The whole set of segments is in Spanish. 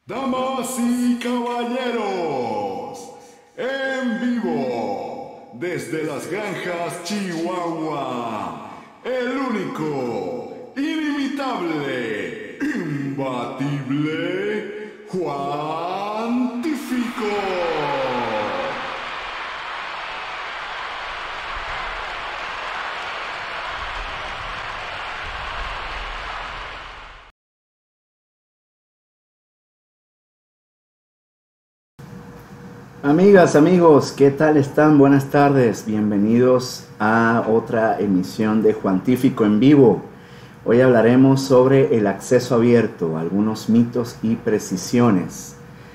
Damas y caballeros, en vivo, desde las granjas Chihuahua, el único, inimitable, imbatible, Juan Tífico. Amigas, amigos, ¿qué tal están? Buenas tardes, bienvenidos a otra emisión de Juan Tífico en vivo. Hoy hablaremos sobre el acceso abierto, algunos mitos y precisiones.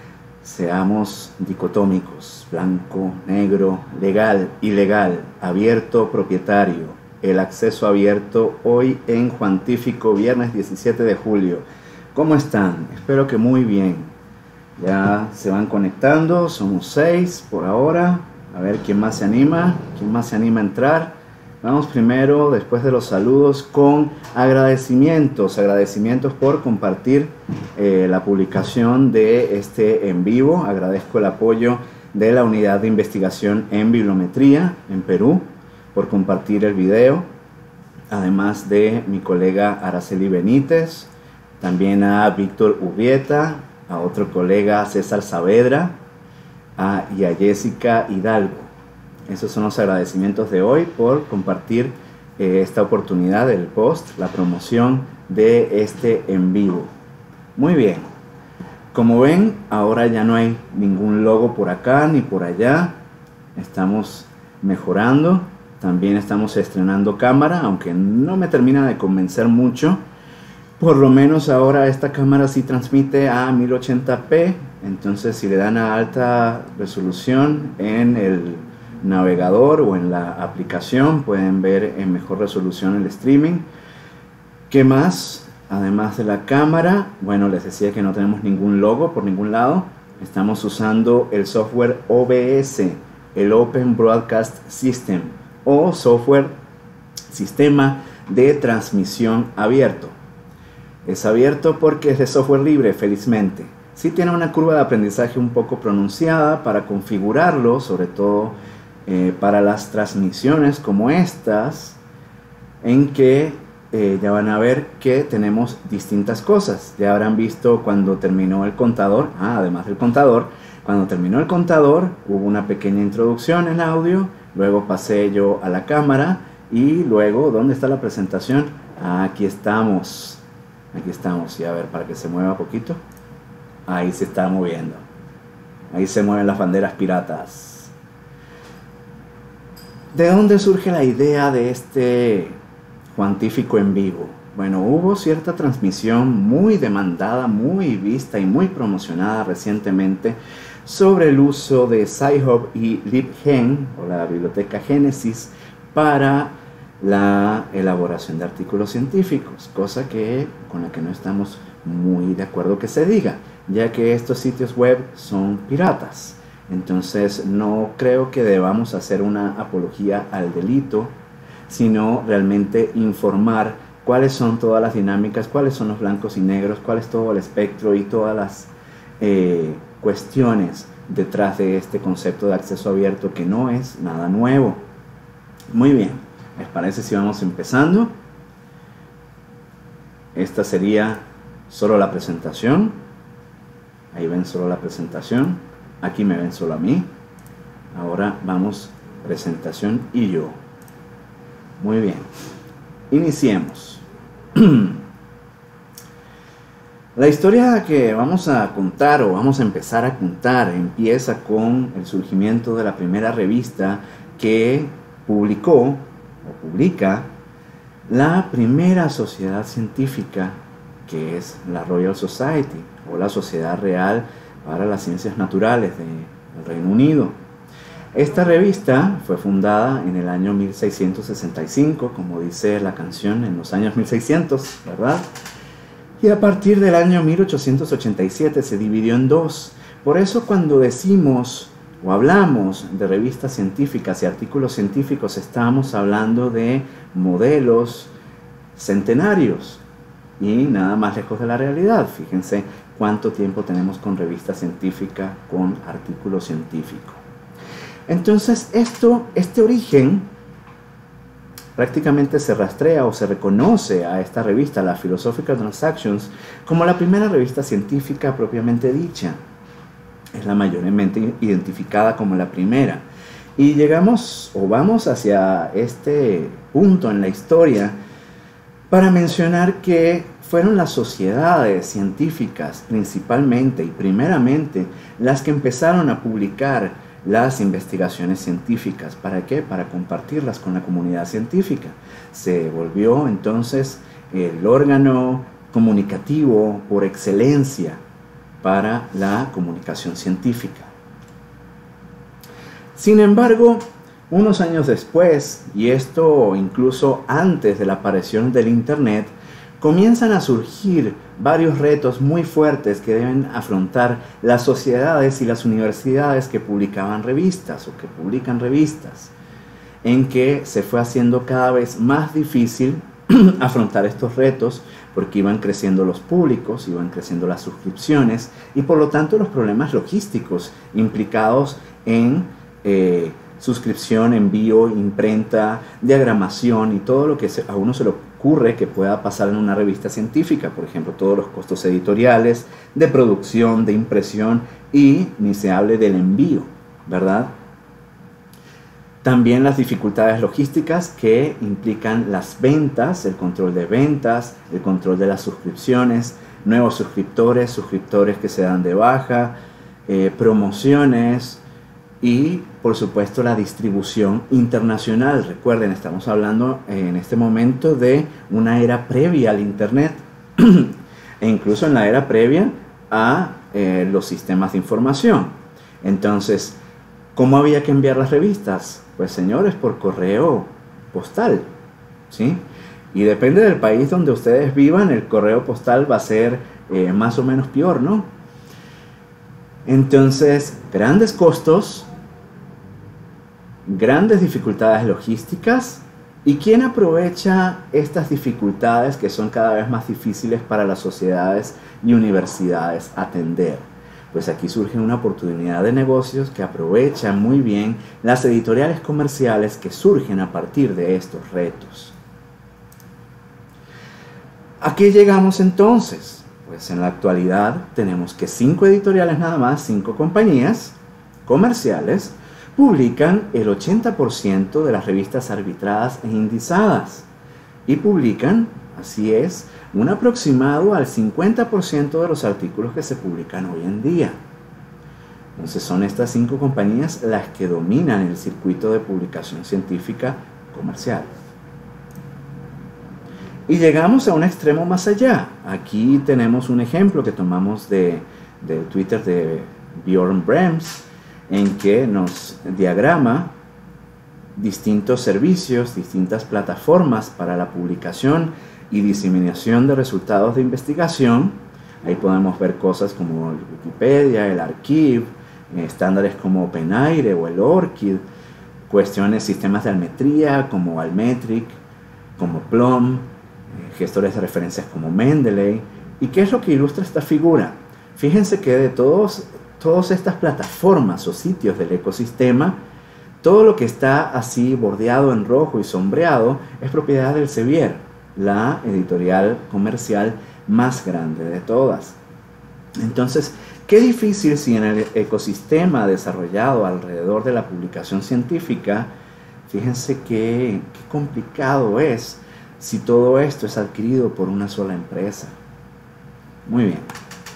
Seamos dicotómicos, blanco, negro, legal, ilegal, abierto, propietario. El acceso abierto hoy en Juan Tífico, viernes 17 de julio. ¿Cómo están? Espero que muy bien. Ya se van conectando, somos 6 por ahora. A ver quién más se anima a entrar. Vamos primero, después de los saludos, con agradecimientos por compartir la publicación de este en vivo. Agradezco el apoyo de la Unidad de Investigación en Bibliometría en Perú por compartir el video, además de mi colega Araceli Benítez, también a Víctor Urbieta, a otro colega César Saavedra y a Jessica Hidalgo. Esos son los agradecimientos de hoy por compartir esta oportunidad del post, la promoción de este en vivo. Muy bien, como ven, ahora ya no hay ningún logo por acá ni por allá. Estamos mejorando, también estamos estrenando cámara, aunque no me termina de convencer mucho. Por lo menos ahora esta cámara sí transmite a 1080p, entonces si le dan a alta resolución en el navegador o en la aplicación pueden ver en mejor resolución el streaming. ¿Qué más? Además de la cámara, bueno, les decía que no tenemos ningún logo por ningún lado. Estamos usando el software OBS, el Open Broadcast System, o software sistema de transmisión abierto. Es abierto porque es de software libre, felizmente. Sí tiene una curva de aprendizaje un poco pronunciada para configurarlo, sobre todo para las transmisiones como estas, en que ya van a ver que tenemos distintas cosas. Ya habrán visto cuando terminó el contador, además del contador, cuando terminó el contador hubo una pequeña introducción en audio, luego pasé yo a la cámara y luego, ¿dónde está la presentación? Aquí estamos. Aquí estamos, y a ver, para que se mueva poquito. Ahí se está moviendo. Ahí se mueven las banderas piratas. ¿De dónde surge la idea de este Juan Tífico en vivo? Bueno, hubo cierta transmisión muy demandada, muy vista y muy promocionada recientemente sobre el uso de Sci-Hub y LibGen, o la biblioteca Génesis, para la elaboración de artículos científicos, cosa con la que no estamos muy de acuerdo que se diga, ya que estos sitios web son piratas. Entonces no creo que debamos hacer una apología al delito, sino realmente informar cuáles son todas las dinámicas, cuáles son los blancos y negros, cuál es todo el espectro y todas las cuestiones detrás de este concepto de acceso abierto, que no es nada nuevo. Muy bien. ¿Les parece si vamos empezando? Esta sería solo la presentación. Ahí ven solo la presentación. Aquí me ven solo a mí. Ahora vamos, presentación y yo. Muy bien. Iniciemos. La historia que vamos a contar, o vamos a empezar a contar, empieza con el surgimiento de la primera revista que publica la primera sociedad científica, que es la Royal Society, o la Sociedad Real para las Ciencias Naturales del Reino Unido. Esta revista fue fundada en el año 1665, como dice la canción, en los años 1600, ¿verdad? Y a partir del año 1887 se dividió en dos. Por eso cuando decimos o hablamos de revistas científicas y artículos científicos, estamos hablando de modelos centenarios y nada más lejos de la realidad. Fíjense cuánto tiempo tenemos con revista científica, con artículo científico. Entonces, este origen prácticamente se rastrea o se reconoce a esta revista, la Philosophical Transactions, como la primera revista científica propiamente dicha. Es la mayormente identificada como la primera. Y llegamos o vamos hacia este punto en la historia para mencionar que fueron las sociedades científicas principalmente y primeramente las que empezaron a publicar las investigaciones científicas. ¿Para qué? Para compartirlas con la comunidad científica. Se volvió entonces el órgano comunicativo por excelencia para la comunicación científica. Sin embargo, unos años después, y esto incluso antes de la aparición del Internet, comienzan a surgir varios retos muy fuertes que deben afrontar las sociedades y las universidades que publicaban revistas o que publican revistas, en que se fue haciendo cada vez más difícil afrontar estos retos porque iban creciendo los públicos, iban creciendo las suscripciones y por lo tanto los problemas logísticos implicados en suscripción, envío, imprenta, diagramación y todo lo que a uno se le ocurre que pueda pasar en una revista científica, por ejemplo, todos los costos editoriales, de producción, de impresión y ni se hable del envío, ¿verdad? También las dificultades logísticas que implican las ventas, el control de ventas, el control de las suscripciones, nuevos suscriptores, suscriptores que se dan de baja, promociones y, por supuesto, la distribución internacional. Recuerden, estamos hablando en este momento de una era previa al Internet e incluso en la era previa a los sistemas de información. Entonces, ¿cómo había que enviar las revistas? Pues señores, por correo postal, ¿sí? Y depende del país donde ustedes vivan, el correo postal va a ser más o menos peor, ¿no? Entonces, grandes costos, grandes dificultades logísticas. ¿Y quién aprovecha estas dificultades que son cada vez más difíciles para las sociedades y universidades atender? Pues aquí surge una oportunidad de negocios que aprovechan muy bien las editoriales comerciales que surgen a partir de estos retos. ¿A qué llegamos entonces? Pues en la actualidad tenemos que 5 editoriales nada más, 5 compañías comerciales, publican el 80% de las revistas arbitradas e indizadas y publican, así es, un aproximado al 50% de los artículos que se publican hoy en día. Entonces son estas 5 compañías las que dominan el circuito de publicación científica comercial. Y llegamos a un extremo más allá. Aquí tenemos un ejemplo que tomamos del Twitter de Bjorn Brems, en que nos diagrama distintos servicios, distintas plataformas para la publicación y diseminación de resultados de investigación. Ahí podemos ver cosas como el Wikipedia, el Archive, estándares como OpenAIRE o el ORCID, cuestiones, sistemas de almetría como Almetric, como Plum, gestores de referencias como Mendeley. ¿Y qué es lo que ilustra esta figura? Fíjense que de todas estas plataformas o sitios del ecosistema, todo lo que está así bordeado en rojo y sombreado es propiedad del Elsevier, la editorial comercial más grande de todas. Entonces, qué difícil si en el ecosistema desarrollado alrededor de la publicación científica, fíjense qué complicado es si todo esto es adquirido por una sola empresa. Muy bien.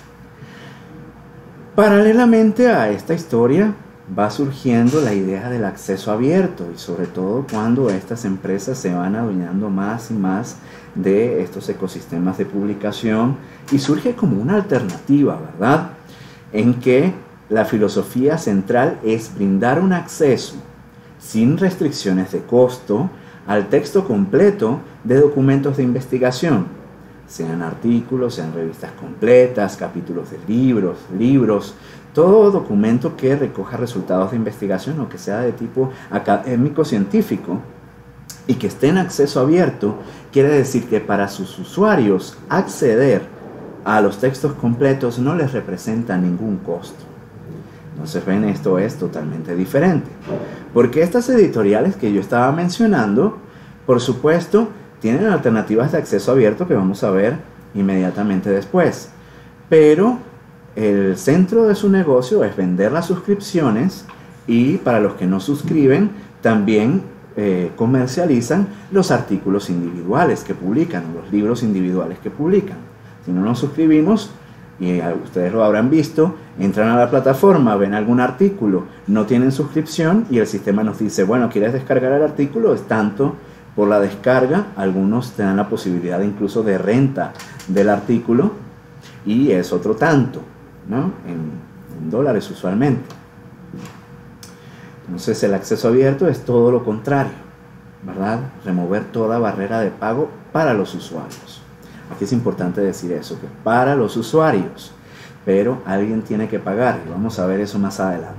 Paralelamente a esta historia va surgiendo la idea del acceso abierto y sobre todo cuando estas empresas se van adueñando más y más de estos ecosistemas de publicación y surge como una alternativa, ¿verdad? En que la filosofía central es brindar un acceso sin restricciones de costo al texto completo de documentos de investigación, sean artículos, sean revistas completas, capítulos de libros, todo documento que recoja resultados de investigación o que sea de tipo académico-científico y que esté en acceso abierto, quiere decir que para sus usuarios acceder a los textos completos no les representa ningún costo. Entonces, ven, esto es totalmente diferente. Porque estas editoriales que yo estaba mencionando, por supuesto, tienen alternativas de acceso abierto que vamos a ver inmediatamente después. Pero el centro de su negocio es vender las suscripciones y para los que no suscriben también comercializan los artículos individuales que publican, los libros individuales que publican. Si no nos suscribimos, y ustedes lo habrán visto, entran a la plataforma, ven algún artículo, no tienen suscripción y el sistema nos dice, bueno, ¿quieres descargar el artículo? Es tanto por la descarga. Algunos te dan la posibilidad incluso de renta del artículo y es otro tanto, ¿no? En dólares usualmente. Entonces el acceso abierto es todo lo contrario, ¿verdad? Remover toda barrera de pago para los usuarios. Aquí es importante decir eso, que para los usuarios, pero alguien tiene que pagar y vamos a ver eso más adelante.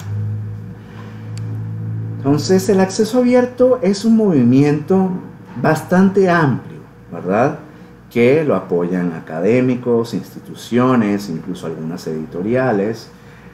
Entonces el acceso abierto es un movimiento bastante amplio, ¿verdad? Que lo apoyan académicos, instituciones, incluso algunas editoriales,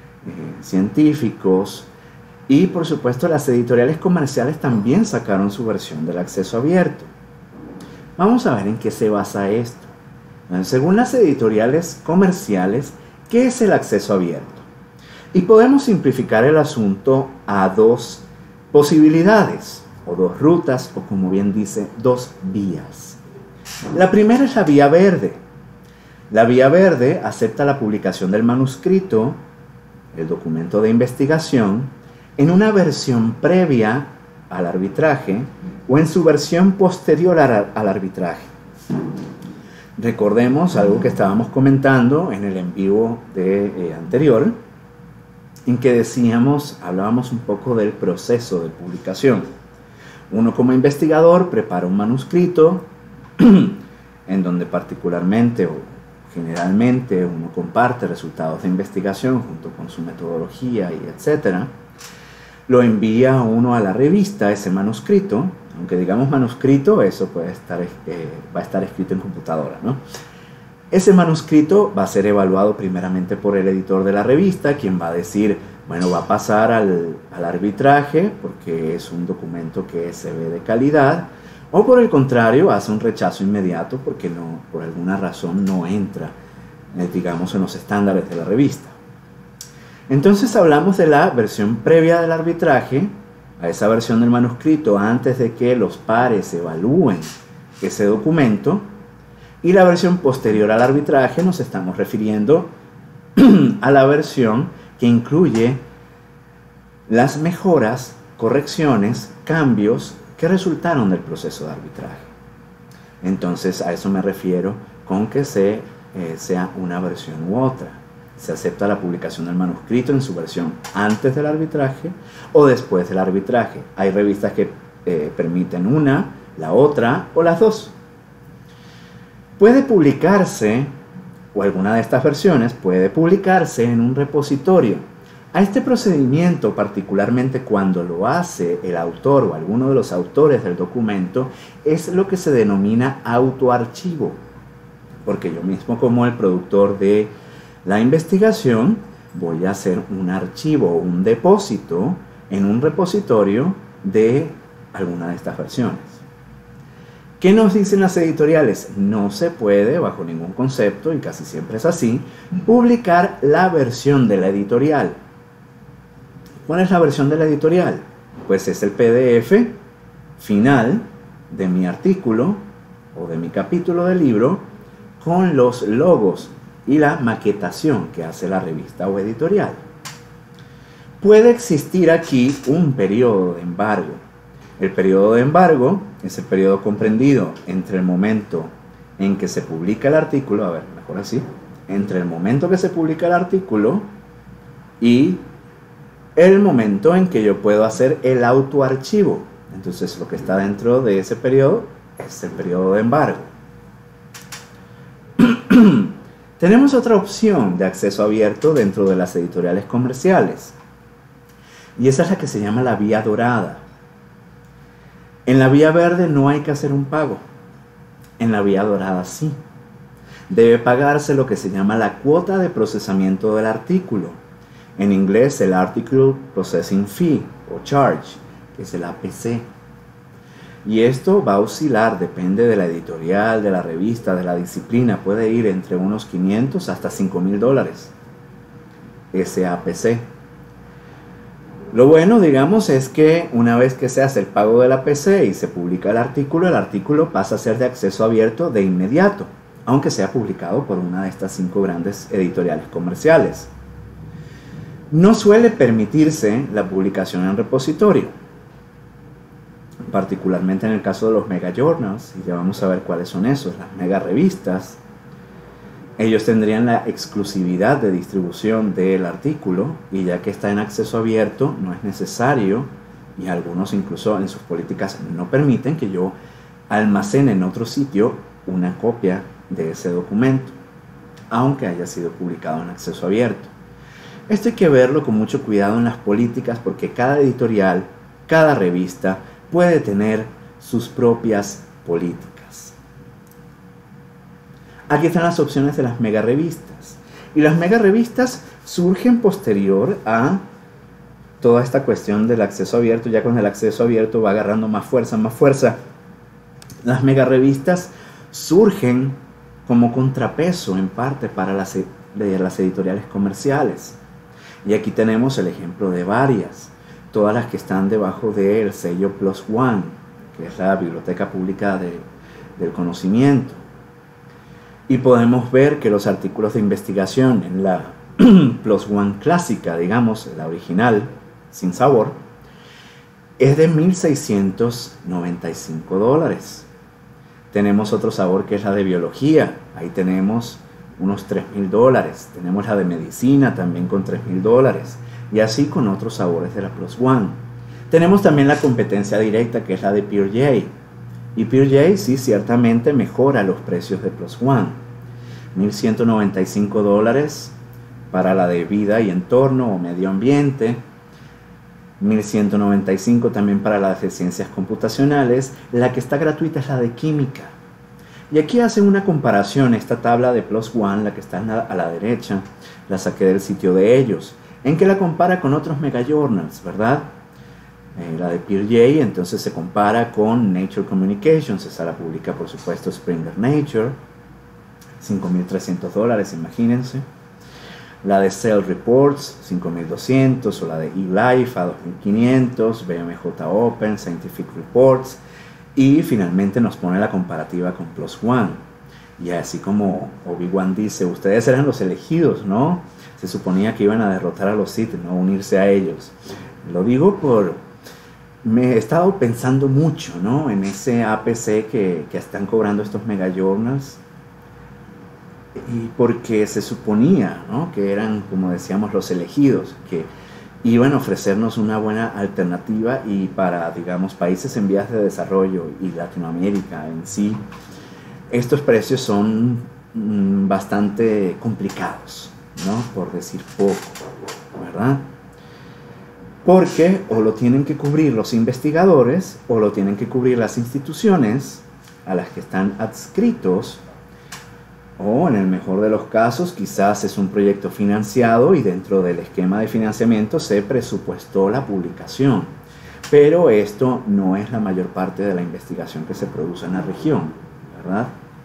científicos. Y por supuesto las editoriales comerciales también sacaron su versión del acceso abierto. Vamos a ver en qué se basa esto. Según las editoriales comerciales, ¿qué es el acceso abierto? Y podemos simplificar el asunto a dos posibilidades, o dos rutas, o como bien dice, dos vías. La primera es la vía verde. La vía verde acepta la publicación del manuscrito, el documento de investigación, en una versión previa al arbitraje o en su versión posterior al arbitraje. Recordemos algo que estábamos comentando en el en vivo anterior, en que hablábamos un poco del proceso de publicación. Uno como investigador prepara un manuscrito en donde particularmente o generalmente uno comparte resultados de investigación junto con su metodología y etcétera. Lo envía uno a la revista, ese manuscrito, aunque digamos manuscrito, eso va a estar escrito en computadora, ¿no? Ese manuscrito va a ser evaluado primeramente por el editor de la revista, quien va a decir, bueno, va a pasar al arbitraje porque es un documento que se ve de calidad, o por el contrario, hace un rechazo inmediato porque por alguna razón no entra, digamos, en los estándares de la revista. Entonces hablamos de la versión previa del arbitraje, a esa versión del manuscrito antes de que los pares evalúen ese documento, y la versión posterior al arbitraje nos estamos refiriendo a la versión que incluye las mejoras, correcciones, cambios que resultaron del proceso de arbitraje. Entonces a eso me refiero con que sea una versión u otra. Se acepta la publicación del manuscrito en su versión antes del arbitraje o después del arbitraje. Hay revistas que permiten una, la otra o las dos. Puede publicarse, o alguna de estas versiones puede publicarse en un repositorio. A este procedimiento, particularmente cuando lo hace el autor o alguno de los autores del documento, es lo que se denomina autoarchivo. Porque yo mismo, como el productor de la investigación, voy a hacer un archivo, un depósito en un repositorio de alguna de estas versiones. ¿Qué nos dicen las editoriales? No se puede, bajo ningún concepto, y casi siempre es así, publicar la versión de la editorial. ¿Cuál es la versión de la editorial? Pues es el PDF final de mi artículo o de mi capítulo del libro con los logos y la maquetación que hace la revista o editorial. Puede existir aquí un periodo de embargo. El periodo de embargo es el periodo comprendido entre el momento en que se publica el artículo, mejor así, entre el momento que se publica el artículo y el momento en que yo puedo hacer el autoarchivo. Entonces lo que está dentro de ese periodo es el periodo de embargo. Tenemos otra opción de acceso abierto dentro de las editoriales comerciales, y esa es la que se llama la vía dorada. En la vía verde no hay que hacer un pago, en la vía dorada sí. debe pagarse lo que se llama la cuota de procesamiento del artículo. En inglés, el Article Processing Fee o Charge, que es el APC. Y esto va a oscilar, depende de la editorial, de la revista, de la disciplina. Puede ir entre unos 500 hasta $5,000, ese APC. Lo bueno, digamos, es que una vez que se hace el pago del APC y se publica el artículo pasa a ser de acceso abierto de inmediato, aunque sea publicado por una de estas 5 grandes editoriales comerciales. No suele permitirse la publicación en repositorio, particularmente en el caso de los mega journals, y ya vamos a ver cuáles son esos, las mega revistas. Ellos tendrían la exclusividad de distribución del artículo, y ya que está en acceso abierto, no es necesario, y algunos incluso en sus políticas no permiten que yo almacene en otro sitio una copia de ese documento, aunque haya sido publicado en acceso abierto. Esto hay que verlo con mucho cuidado en las políticas, porque cada editorial, cada revista puede tener sus propias políticas. Aquí están las opciones de las mega revistas. Y las mega revistas surgen posterior a toda esta cuestión del acceso abierto. Ya con el acceso abierto va agarrando más fuerza, más fuerza. Las mega revistas surgen como contrapeso en parte para las editoriales comerciales. Y aquí tenemos el ejemplo de varias, todas las que están debajo del sello PLOS ONE, que es la Biblioteca Pública del Conocimiento. Y podemos ver que los artículos de investigación en la PLOS ONE clásica, digamos, la original, sin sabor, es de $1,695. Tenemos otro sabor que es la de biología, ahí tenemos unos $3,000. Tenemos la de medicina también con $3,000, y así con otros sabores de la PLOS ONE. Tenemos también la competencia directa, que es la de PeerJ, y PeerJ sí ciertamente mejora los precios de PLOS ONE. $1,195 para la de vida y entorno o medio ambiente, $1,195 también para la de ciencias computacionales. La que está gratuita es la de química. Y aquí hacen una comparación. Esta tabla de PLOS ONE, la que está a la derecha, la saqué del sitio de ellos, en que la compara con otros mega journals, ¿verdad? La de PeerJ entonces se compara con Nature Communications. Esa la publica, por supuesto, Springer Nature, $5,300, imagínense. La de Cell Reports, $5,200, o la de eLife a $2,500, BMJ Open, Scientific Reports. Y finalmente nos pone la comparativa con PLOS ONE. Y así como Obi-Wan dice, ustedes eran los elegidos, ¿no? Se suponía que iban a derrotar a los Sith, no unirse a ellos. Lo digo me he estado pensando mucho, ¿no? En ese APC que están cobrando estos mega journals. Y porque se suponía, ¿no?, que eran, como decíamos, los elegidos, que iban a ofrecernos una buena alternativa, y para, digamos, países en vías de desarrollo y Latinoamérica en sí, estos precios son bastante complicados, ¿no?, por decir poco, ¿verdad? Porque o lo tienen que cubrir los investigadores o lo tienen que cubrir las instituciones a las que están adscritos, o en el mejor de los casos quizás es un proyecto financiado y dentro del esquema de financiamiento se presupuestó la publicación. Pero esto no es la mayor parte de la investigación que se produce en la región, ¿verdad?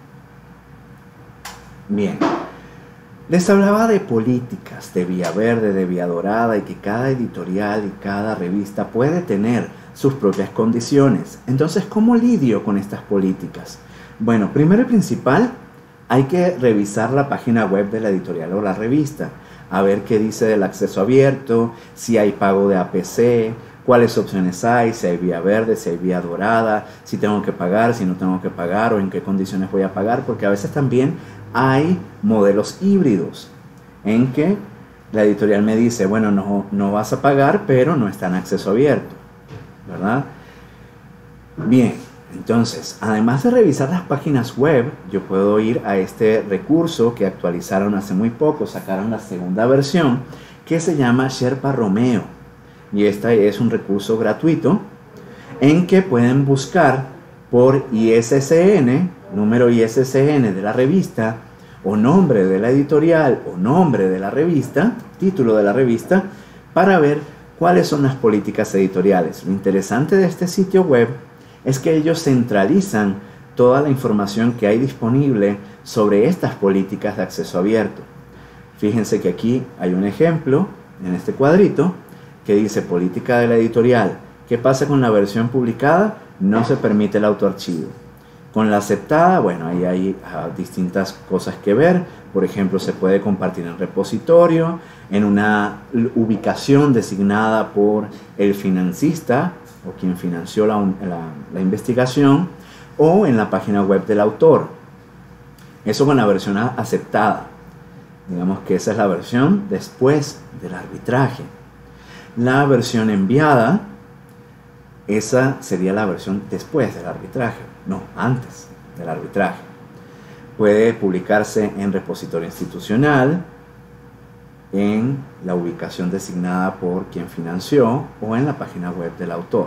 Bien, les hablaba de políticas, de vía verde, de vía dorada, y que cada editorial y cada revista puede tener sus propias condiciones. Entonces, ¿cómo lidio con estas políticas? Bueno, primero y principal, hay que revisar la página web de la editorial o la revista, a ver qué dice del acceso abierto, si hay pago de APC, cuáles opciones hay, si hay vía verde, si hay vía dorada, si tengo que pagar, si no tengo que pagar, o en qué condiciones voy a pagar, porque a veces también hay modelos híbridos en que la editorial me dice, bueno, no vas a pagar, pero no está en acceso abierto, ¿verdad? Bien. Entonces, además de revisar las páginas web, yo puedo ir a este recurso que actualizaron hace muy poco, sacaron la segunda versión, que se llama Sherpa Romeo. Y este es un recurso gratuito en que pueden buscar por ISSN, número ISSN de la revista, o nombre de la editorial o nombre de la revista, título de la revista, para ver cuáles son las políticas editoriales. Lo interesante de este sitio web es que ellos centralizan toda la información que hay disponible sobre estas políticas de acceso abierto. Fíjense que aquí hay un ejemplo en este cuadrito que dice política de la editorial. ¿Qué pasa con la versión publicada? No se permite el autoarchivo. Con la aceptada, bueno, ahí hay distintas cosas que ver. Por ejemplo, se puede compartir en repositorio, en una ubicación designada por el financista o quien financió la investigación, o en la página web del autor. Eso con la versión aceptada. Digamos que esa es la versión después del arbitraje. La versión enviada, esa sería la versión después del arbitraje, no, antes del arbitraje. Puede publicarse en repositorio institucional, en la ubicación designada por quien financió o en la página web del autor.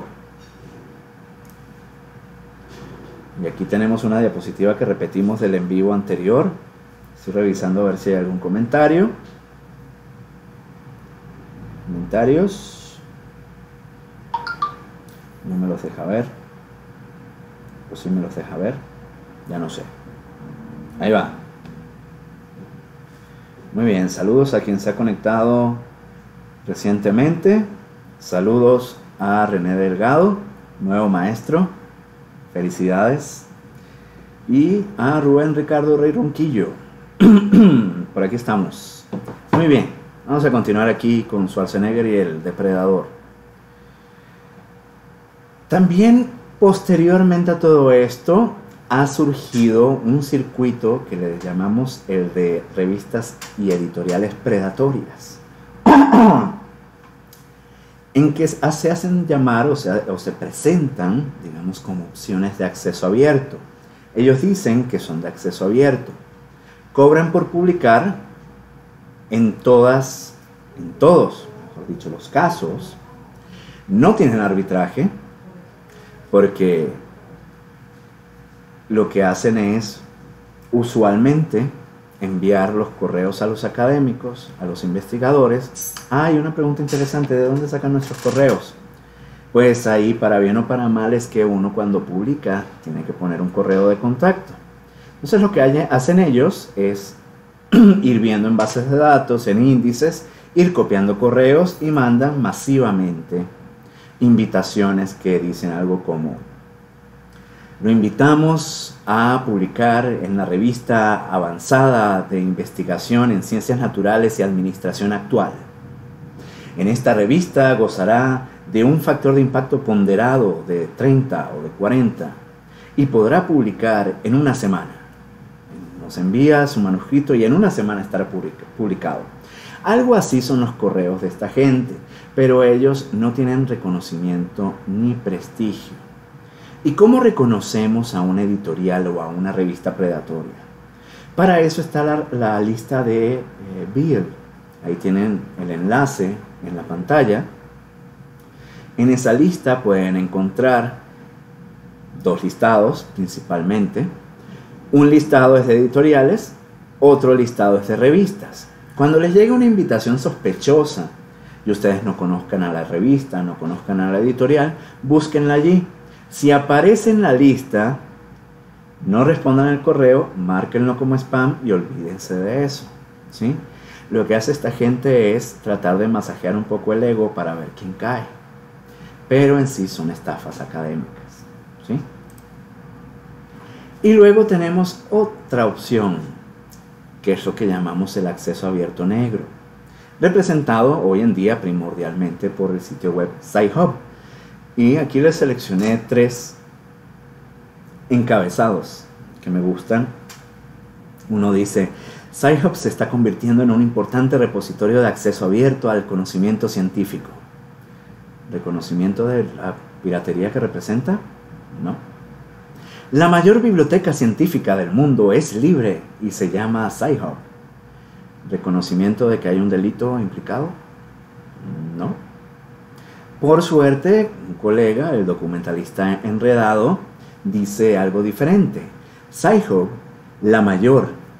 Y aquí tenemos una diapositiva que repetimos del en vivo anterior. Estoy revisando a ver si hay algún comentario. Comentarios. No me los deja ver. O sí me los deja ver. Ya no sé. Ahí va. Muy bien, saludos a quien se ha conectado recientemente. Saludos a René Delgado, nuevo maestro. Felicidades. Y a Rubén Ricardo Rey Ronquillo. Por aquí estamos. Muy bien, vamos a continuar aquí con Schwarzenegger y el depredador. También posteriormente a todo esto ha surgido un circuito que le llamamos el de revistas y editoriales predatorias, en que se hacen llamar o se presentan, digamos, como opciones de acceso abierto. Ellos dicen que son de acceso abierto, cobran por publicar en todos, mejor dicho, los casos, no tienen arbitraje, porque lo que hacen es usualmente enviar los correos a los académicos, a los investigadores. Hay una pregunta interesante: ¿de dónde sacan nuestros correos? Pues ahí, para bien o para mal, es que uno cuando publica tiene que poner un correo de contacto. Entonces lo que hacen ellos es ir viendo en bases de datos, en índices, ir copiando correos y mandan masivamente invitaciones que dicen algo como: lo invitamos a publicar en la revista avanzada de investigación en ciencias naturales y administración actual. En esta revista gozará de un factor de impacto ponderado de 30 o de 40 y podrá publicar en una semana. Nos envía su manuscrito y en una semana estará publicado. Algo así son los correos de esta gente, pero ellos no tienen reconocimiento ni prestigio. ¿Y cómo reconocemos a una editorial o a una revista predatoria? Para eso está la lista de Beale. Ahí tienen el enlace en la pantalla. En esa lista pueden encontrar dos listados principalmente. Un listado es de editoriales, otro listado es de revistas. Cuando les llega una invitación sospechosa y ustedes no conozcan a la revista, no conozcan a la editorial, búsquenla allí. Si aparece en la lista, no respondan el correo, márquenlo como spam y olvídense de eso, ¿sí? Lo que hace esta gente es tratar de masajear un poco el ego para ver quién cae. Pero en sí son estafas académicas, ¿sí? Y luego tenemos otra opción, que es lo que llamamos el acceso abierto negro, representado hoy en día primordialmente por el sitio web Sci-Hub. Y aquí les seleccioné 3 encabezados que me gustan. Uno dice: Sci-Hub se está convirtiendo en un importante repositorio de acceso abierto al conocimiento científico. ¿Reconocimiento de la piratería que representa? No. La mayor biblioteca científica del mundo es libre y se llama Sci-Hub. ¿Reconocimiento de que hay un delito implicado? No. Por suerte, un colega, el documentalista Enredado, dice algo diferente. Sci-Hub, la mayor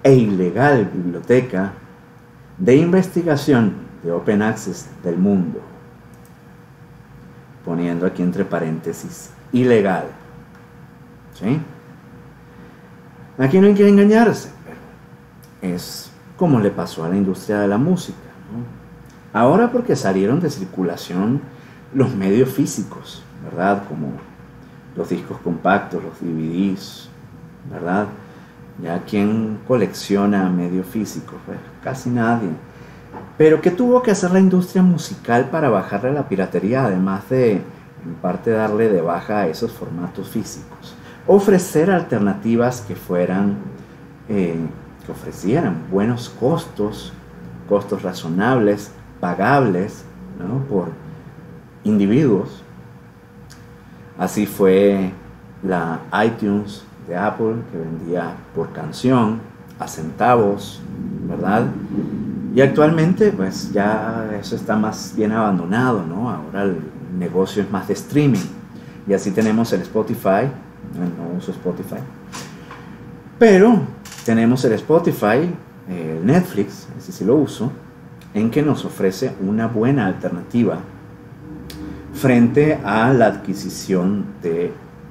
e ilegal biblioteca de investigación de Open Access del mundo. Poniendo aquí entre paréntesis, ilegal. ¿Sí? Aquí no hay que engañarse, pero es como le pasó a la industria de la música, ¿no? Ahora porque salieron de circulación los medios físicos, ¿verdad? Como los discos compactos, los DVDs, ¿verdad? Ya ¿quién colecciona medios físicos? Pues casi nadie. Pero ¿qué tuvo que hacer la industria musical para bajarle la piratería? Además de, en parte, darle de baja a esos formatos físicos. Ofrecer alternativas que fueran, que ofrecieran buenos costos razonables, pagables, ¿no? Por individuos. Así fue la iTunes de Apple, que vendía por canción a centavos, ¿verdad? Y actualmente pues ya eso está más bien abandonado, ¿no? Ahora el negocio es más de streaming. Y así tenemos el Spotify. No uso Spotify, pero tenemos el Spotify, el Netflix, ese sí lo uso, en que nos ofrece una buena alternativa frente a la adquisición de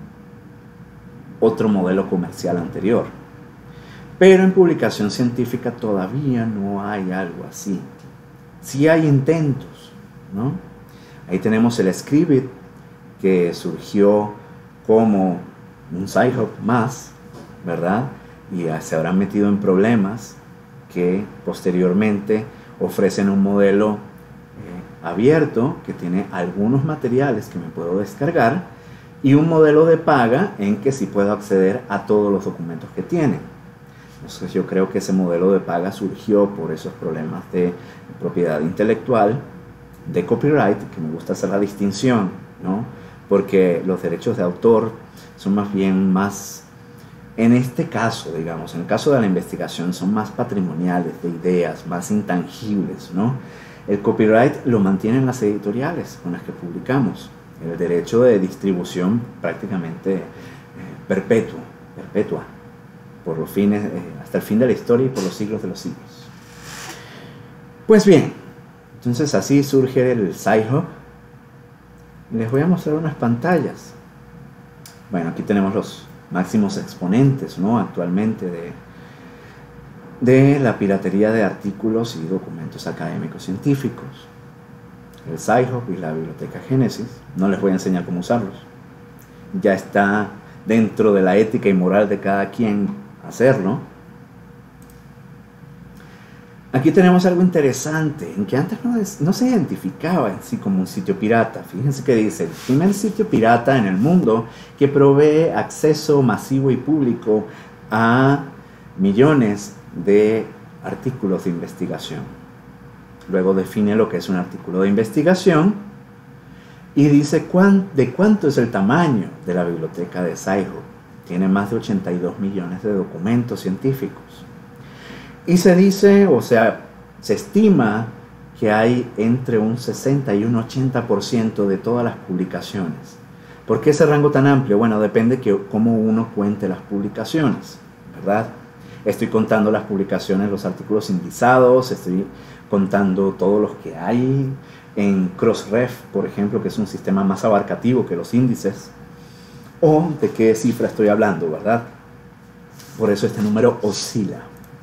otro modelo comercial anterior. Pero en publicación científica todavía no hay algo así. Sí hay intentos, ¿no? Ahí tenemos el Scribd, que surgió como un Sci-Hub más, ¿verdad? Y se habrán metido en problemas que posteriormente ofrecen un modelo abierto que tiene algunos materiales que me puedo descargar y un modelo de paga en que sí puedo acceder a todos los documentos que tienen. Entonces yo creo que ese modelo de paga surgió por esos problemas de propiedad intelectual, de copyright, que me gusta hacer la distinción, ¿no? Porque los derechos de autor son más bien en este caso, digamos, en el caso de la investigación, son más patrimoniales, de ideas, más intangibles, ¿no? El copyright lo mantienen las editoriales con las que publicamos. El derecho de distribución prácticamente perpetua, por los fines, hasta el fin de la historia y por los siglos de los siglos. Pues bien, entonces así surge el Sci-Hub. Les voy a mostrar unas pantallas. Bueno, aquí tenemos los máximos exponentes, ¿no? Actualmente de la piratería de artículos y documentos académicos científicos. El Sci-Hub y la Biblioteca Génesis. No les voy a enseñar cómo usarlos. Ya está dentro de la ética y moral de cada quien hacerlo. Aquí tenemos algo interesante, en que antes no se identificaba en sí como un sitio pirata. Fíjense que dice, el primer sitio pirata en el mundo que provee acceso masivo y público a millones de artículos de investigación. Luego define lo que es un artículo de investigación y dice de cuánto es el tamaño de la biblioteca de Sci-Hub. Tiene más de 82 millones de documentos científicos. Y se dice, o sea, se estima que hay entre un 60 y un 80% de todas las publicaciones. ¿Por qué ese rango tan amplio? Bueno, depende de cómo uno cuente las publicaciones, ¿verdad? Estoy contando las publicaciones, los artículos indizados, estoy contando todos los que hay en Crossref, por ejemplo, que es un sistema más abarcativo que los índices. O de qué cifra estoy hablando, ¿verdad? Por eso este número oscila.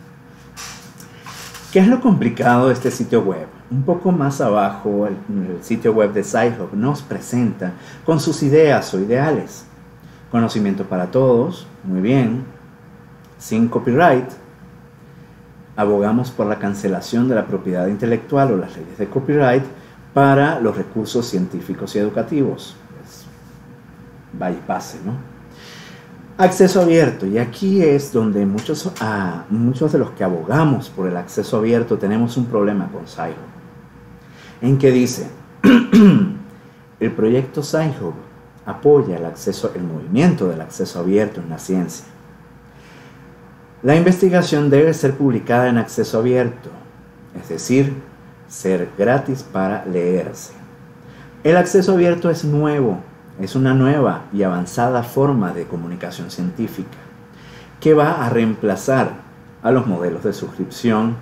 ¿Qué es lo complicado de este sitio web? Un poco más abajo, el sitio web de Sci-Hub nos presenta con sus ideas o ideales. Conocimiento para todos, muy bien. Sin copyright. Abogamos por la cancelación de la propiedad intelectual o las leyes de copyright para los recursos científicos y educativos. Pues, vaya y pase, ¿no? Acceso abierto, y aquí es donde muchos de los que abogamos por el acceso abierto tenemos un problema con Sci-Hub, en que dice, el proyecto Sci-Hub apoya el movimiento del acceso abierto en la ciencia. La investigación debe ser publicada en acceso abierto, es decir, ser gratis para leerse. El acceso abierto es nuevo. Es una nueva y avanzada forma de comunicación científica que va a reemplazar a los modelos de suscripción.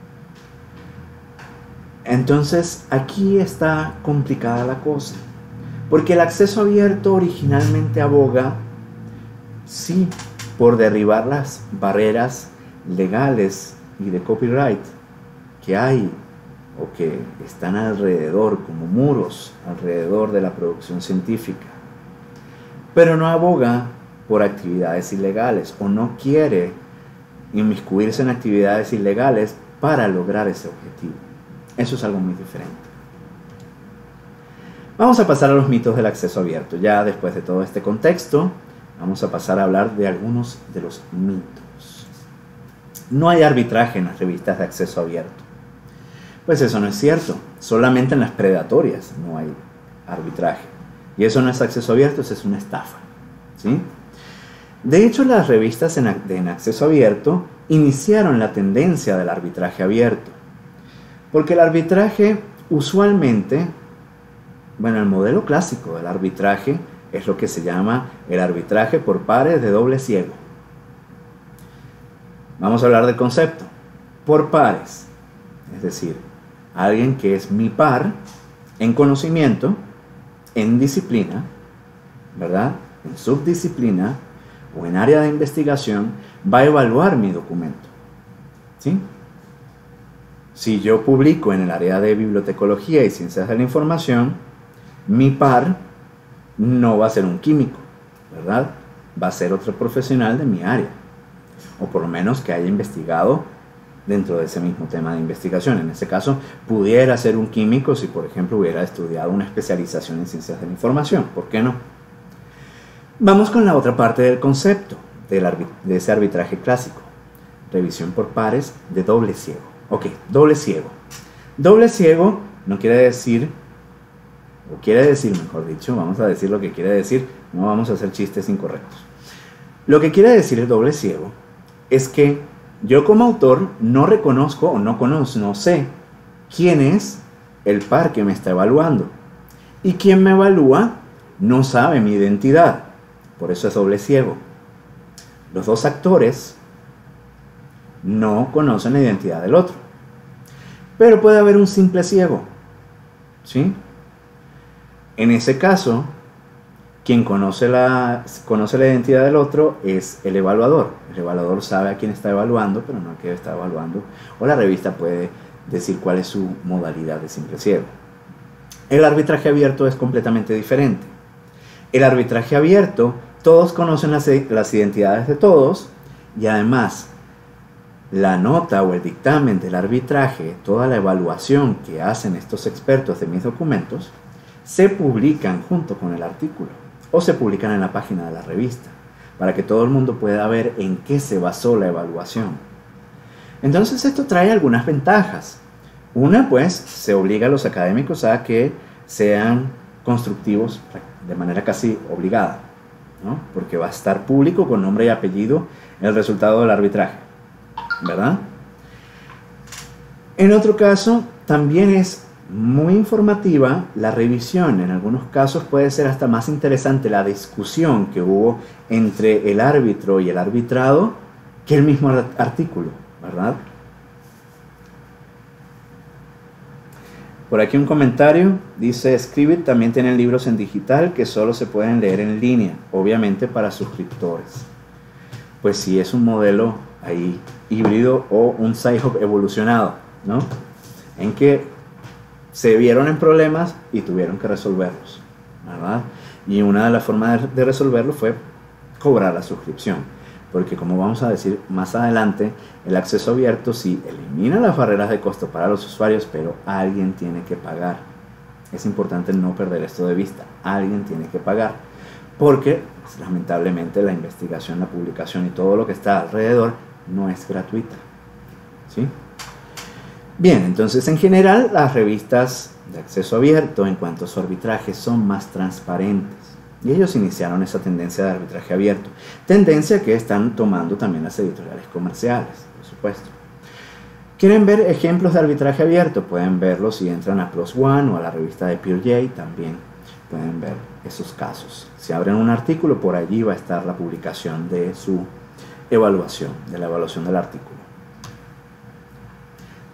Entonces aquí está complicada la cosa, porque el acceso abierto originalmente aboga, sí, por derribar las barreras legales y de copyright que hay o que están alrededor, como muros alrededor de la producción científica, pero no aboga por actividades ilegales o no quiere inmiscuirse en actividades ilegales para lograr ese objetivo. Eso es algo muy diferente. Vamos a pasar a los mitos del acceso abierto. Ya después de todo este contexto, vamos a pasar a hablar de algunos de los mitos. No hay arbitraje en las revistas de acceso abierto. Pues eso no es cierto. Solamente en las predatorias no hay arbitraje. Y eso no es acceso abierto, eso es una estafa, ¿sí? De hecho, las revistas en acceso abierto iniciaron la tendencia del arbitraje abierto. Porque el arbitraje usualmente, bueno, el modelo clásico del arbitraje es lo que se llama el arbitraje por pares de doble ciego. Vamos a hablar del concepto. Por pares, es decir, alguien que es mi par en conocimiento, en disciplina, ¿verdad? En subdisciplina o en área de investigación, va a evaluar mi documento, ¿sí? Si yo publico en el área de bibliotecología y ciencias de la información, mi par no va a ser un químico, ¿verdad? Va a ser otro profesional de mi área, o por lo menos que haya investigado dentro de ese mismo tema de investigación. En este caso, pudiera ser un químico si, por ejemplo, hubiera estudiado una especialización en ciencias de la información. ¿Por qué no? Vamos con la otra parte del concepto de ese arbitraje clásico. Revisión por pares de doble ciego. Ok, doble ciego. Doble ciego no quiere decir, o quiere decir, mejor dicho, vamos a decir lo que quiere decir, no vamos a hacer chistes incorrectos. Lo que quiere decir el doble ciego es que yo como autor no reconozco o no sé quién es el par que me está evaluando. Y quien me evalúa no sabe mi identidad. Por eso es doble ciego. Los dos actores no conocen la identidad del otro. Pero puede haber un simple ciego, ¿sí? En ese caso, quien conoce la identidad del otro es el evaluador. El evaluador sabe a quién está evaluando, pero no a quién está evaluando. O la revista puede decir cuál es su modalidad de simple ciego. El arbitraje abierto es completamente diferente. El arbitraje abierto, todos conocen las identidades de todos y además la nota o el dictamen del arbitraje, toda la evaluación que hacen estos expertos de mis documentos, se publican junto con el artículo o se publican en la página de la revista para que todo el mundo pueda ver en qué se basó la evaluación. Entonces esto trae algunas ventajas. Una, pues, se obliga a los académicos a que sean constructivos de manera casi obligada, ¿no? Porque va a estar público con nombre y apellido el resultado del arbitraje, ¿verdad? En otro caso, también es muy informativa la revisión. En algunos casos puede ser hasta más interesante la discusión que hubo entre el árbitro y el arbitrado que el mismo artículo, ¿verdad? Por aquí un comentario, dice Scribit también tienen libros en digital que solo se pueden leer en línea, obviamente para suscriptores. Pues sí, es un modelo ahí híbrido o un Sci-Hub evolucionado, ¿no? En que se vieron en problemas y tuvieron que resolverlos, ¿verdad? Y una de las formas de resolverlo fue cobrar la suscripción. Porque como vamos a decir más adelante, el acceso abierto sí elimina las barreras de costo para los usuarios, pero alguien tiene que pagar. Es importante no perder esto de vista. Alguien tiene que pagar. Porque pues, lamentablemente la investigación, la publicación y todo lo que está alrededor no es gratuita, ¿sí? Bien, entonces en general las revistas de acceso abierto en cuanto a su arbitraje son más transparentes. Y ellos iniciaron esa tendencia de arbitraje abierto. Tendencia que están tomando también las editoriales comerciales, por supuesto. ¿Quieren ver ejemplos de arbitraje abierto? Pueden verlos si entran a PLOS ONE o a la revista de PeerJ, también pueden ver esos casos. Si abren un artículo, por allí va a estar la publicación de su evaluación, de la evaluación del artículo.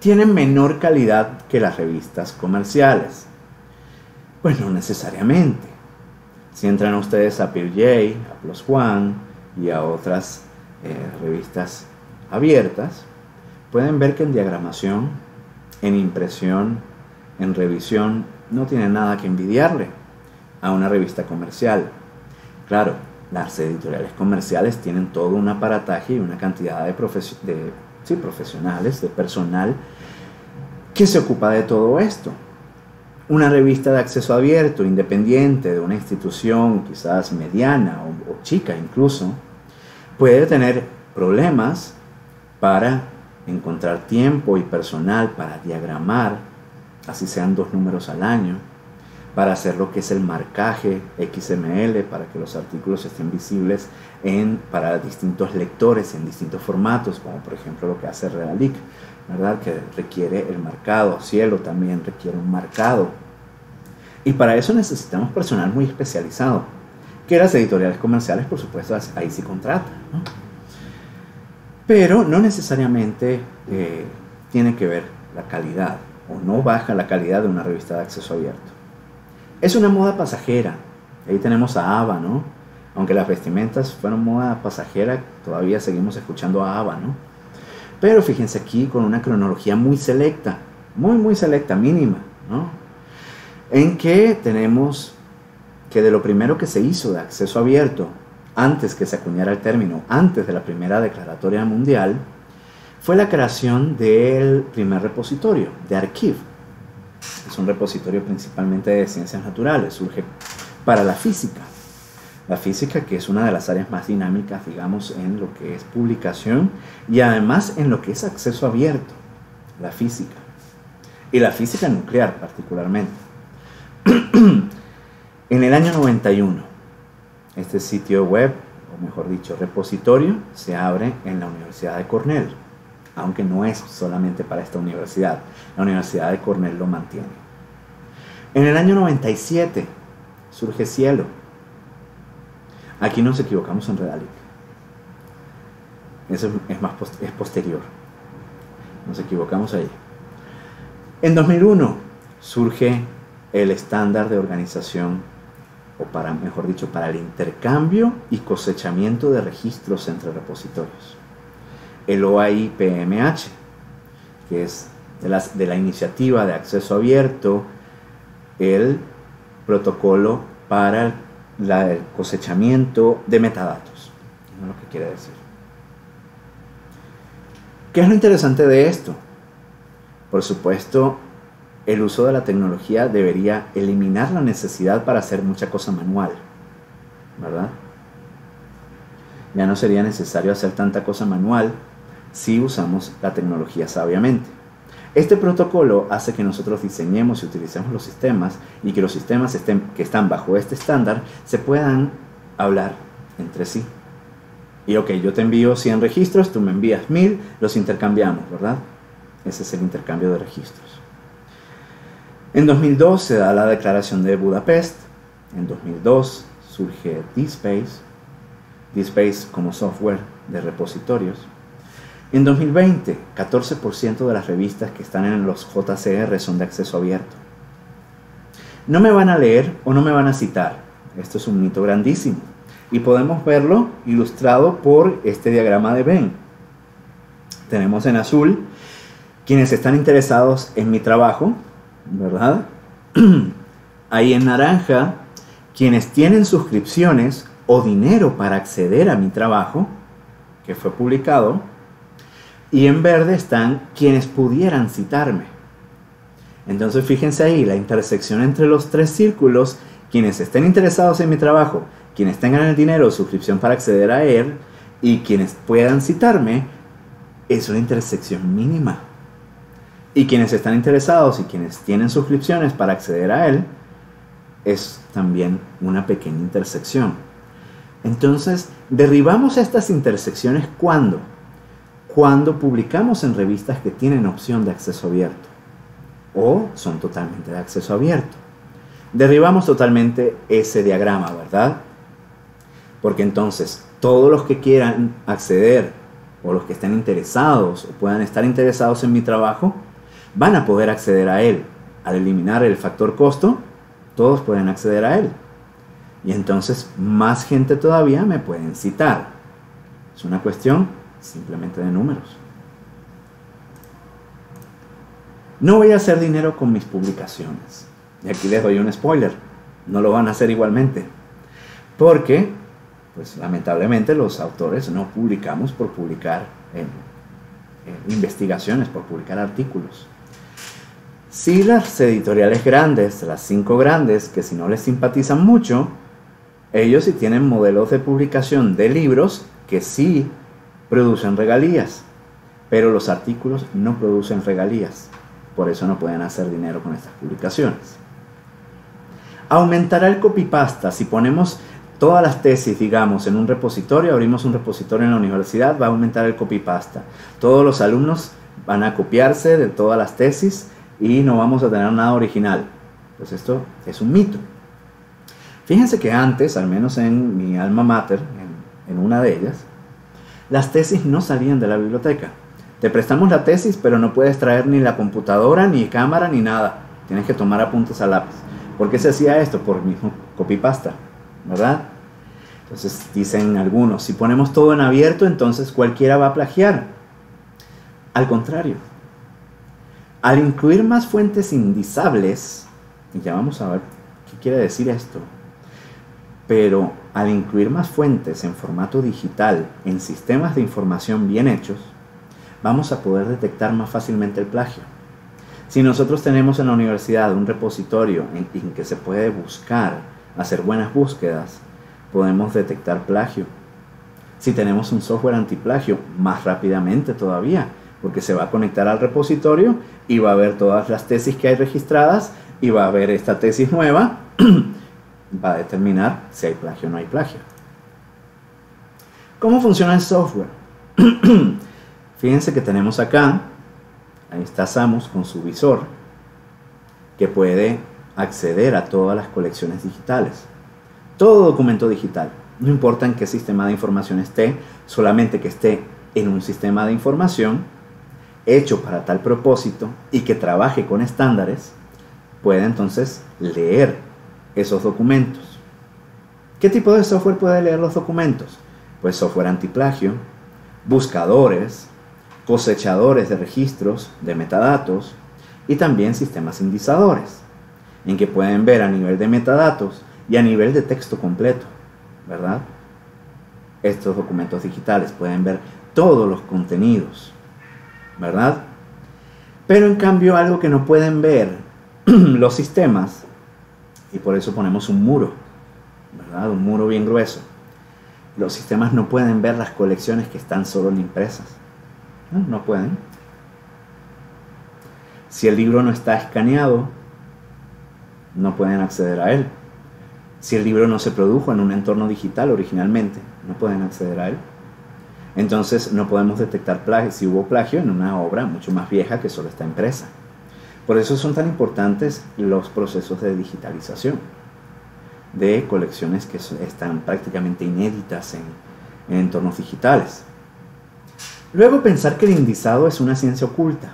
tienen menor calidad que las revistas comerciales. Pues no necesariamente. Si entran ustedes a Peer J, a Plus One y a otras revistas abiertas, pueden ver que en diagramación, en impresión, en revisión, no tienen nada que envidiarle a una revista comercial. Claro, las editoriales comerciales tienen todo un aparataje y una cantidad de profesionales, de personal que se ocupa de todo esto. Una revista de acceso abierto, independiente, de una institución quizás mediana o chica incluso, puede tener problemas para encontrar tiempo y personal para diagramar, así sean 2 números al año, para hacer lo que es el marcaje XML, para que los artículos estén visibles para distintos lectores en distintos formatos, como por ejemplo lo que hace Redalic, ¿verdad? Que requiere el marcado. Cielo también requiere un marcado. Y para eso necesitamos personal muy especializado, que las editoriales comerciales, por supuesto, ahí sí contratan, ¿no? Pero no necesariamente tiene que ver la calidad, o no baja la calidad de una revista de acceso abierto. Es una moda pasajera. Ahí tenemos a ABBA, ¿no? Aunque las vestimentas fueron moda pasajera, todavía seguimos escuchando a ABBA, ¿no? Pero fíjense aquí con una cronología muy selecta, muy selecta, mínima, ¿no? En que tenemos que de lo primero que se hizo de acceso abierto, antes que se acuñara el término, antes de la primera declaratoria mundial, fue la creación del primer repositorio, de Archive. Es un repositorio principalmente de ciencias naturales, surge para la física. La física, que es una de las áreas más dinámicas, digamos, en lo que es publicación y además en lo que es acceso abierto, la física. Y la física nuclear particularmente. En el año 91, este sitio web, o mejor dicho, repositorio, se abre en la Universidad de Cornell, aunque no es solamente para esta universidad. La Universidad de Cornell lo mantiene. En el año 97 surge Cielo. Aquí nos equivocamos en Redalic. Eso es posterior. Nos equivocamos ahí. En 2001 surge el estándar de organización, o mejor dicho, para el intercambio y cosechamiento de registros entre repositorios. El OAI-PMH, que es de la iniciativa de acceso abierto, el protocolo para el cosechamiento de metadatos. No es lo que quiere decir. ¿Qué es lo interesante de esto? Por supuesto, el uso de la tecnología debería eliminar la necesidad para hacer mucha cosa manual, ¿verdad? Ya no sería necesario hacer tanta cosa manual si usamos la tecnología sabiamente. Este protocolo hace que nosotros diseñemos y utilicemos los sistemas y que los sistemas que están bajo este estándar se puedan hablar entre sí. Y ok, yo te envío 100 registros, tú me envías 1000, los intercambiamos, ¿verdad? Ese es el intercambio de registros. En 2002 se da la Declaración de Budapest. En 2002 surge DSpace como software de repositorios. En 2020, 14% de las revistas que están en los JCR son de acceso abierto. No me van a leer o no me van a citar. Esto es un mito grandísimo. Y podemos verlo ilustrado por este diagrama de Venn. Tenemos en azul quienes están interesados en mi trabajo, ¿verdad? Ahí en naranja, quienes tienen suscripciones o dinero para acceder a mi trabajo, que fue publicado. Y en verde están quienes pudieran citarme. Entonces fíjense ahí, la intersección entre los 3 círculos, quienes estén interesados en mi trabajo, quienes tengan el dinero o suscripción para acceder a él, y quienes puedan citarme, es una intersección mínima. Y quienes están interesados y quienes tienen suscripciones para acceder a él, es también una pequeña intersección. Entonces, derribamos estas intersecciones ¿cuándo? Cuando publicamos en revistas que tienen opción de acceso abierto o son totalmente de acceso abierto. Derribamos totalmente ese diagrama, ¿verdad? Porque entonces todos los que quieran acceder o los que estén interesados o puedan estar interesados en mi trabajo van a poder acceder a él. Al eliminar el factor costo, todos pueden acceder a él. Y entonces más gente todavía me pueden citar. Es una cuestión simplemente de números. No voy a hacer dinero con mis publicaciones. Y aquí les doy un spoiler. No lo van a hacer igualmente. Porque, pues lamentablemente, los autores no publicamos por publicar investigaciones, por publicar artículos. Si las editoriales grandes, las 5 grandes, que si no les simpatizan mucho, ellos sí tienen modelos de publicación de libros que sí producen regalías, pero los artículos no producen regalías. Por eso no pueden hacer dinero con estas publicaciones. Aumentará el copypasta. Si ponemos todas las tesis, digamos, en un repositorio, abrimos un repositorio en la universidad, va a aumentar el copypasta. Todos los alumnos van a copiarse de todas las tesis y no vamos a tener nada original. Pues esto es un mito. Fíjense que antes, al menos en mi alma mater, en una de ellas, las tesis no salían de la biblioteca. Te prestamos la tesis, pero no puedes traer ni la computadora, ni cámara, ni nada. Tienes que tomar apuntes a lápiz. ¿Por qué se hacía esto? Por el mismo copypasta, ¿verdad? Entonces dicen algunos, si ponemos todo en abierto, entonces cualquiera va a plagiar. Al contrario, al incluir más fuentes indizables, y ya vamos a ver qué quiere decir esto, pero al incluir más fuentes en formato digital en sistemas de información bien hechos, vamos a poder detectar más fácilmente el plagio. Si nosotros tenemos en la universidad un repositorio en que se puede buscar, hacer buenas búsquedas, podemos detectar plagio. Si tenemos un software antiplagio, más rápidamente todavía, porque se va a conectar al repositorio y va a ver todas las tesis que hay registradas y va a ver esta tesis nueva, va a determinar si hay plagio o no hay plagio. ¿Cómo funciona el software? Fíjense que tenemos acá, ahí está Samus con su visor, que puede acceder a todas las colecciones digitales. Todo documento digital, no importa en qué sistema de información esté, solamente que esté en un sistema de información hecho para tal propósito y que trabaje con estándares, puede entonces leer esos documentos. ¿Qué tipo de software puede leer los documentos? Pues software antiplagio, buscadores, cosechadores de registros, de metadatos y también sistemas indizadores, en que pueden ver a nivel de metadatos y a nivel de texto completo, ¿verdad? Estos documentos digitales pueden ver todos los contenidos, ¿verdad? Pero en cambio algo que no pueden ver los sistemas, y por eso ponemos un muro, ¿verdad? Un muro bien grueso. Los sistemas no pueden ver las colecciones que están solo impresas. No pueden. Si el libro no está escaneado, no pueden acceder a él. Si el libro no se produjo en un entorno digital originalmente, no pueden acceder a él. Entonces no podemos detectar plagio, si hubo plagio en una obra mucho más vieja que solo está impresa. Por eso son tan importantes los procesos de digitalización de colecciones que están prácticamente inéditas en entornos digitales. Luego, pensar que el indizado es una ciencia oculta.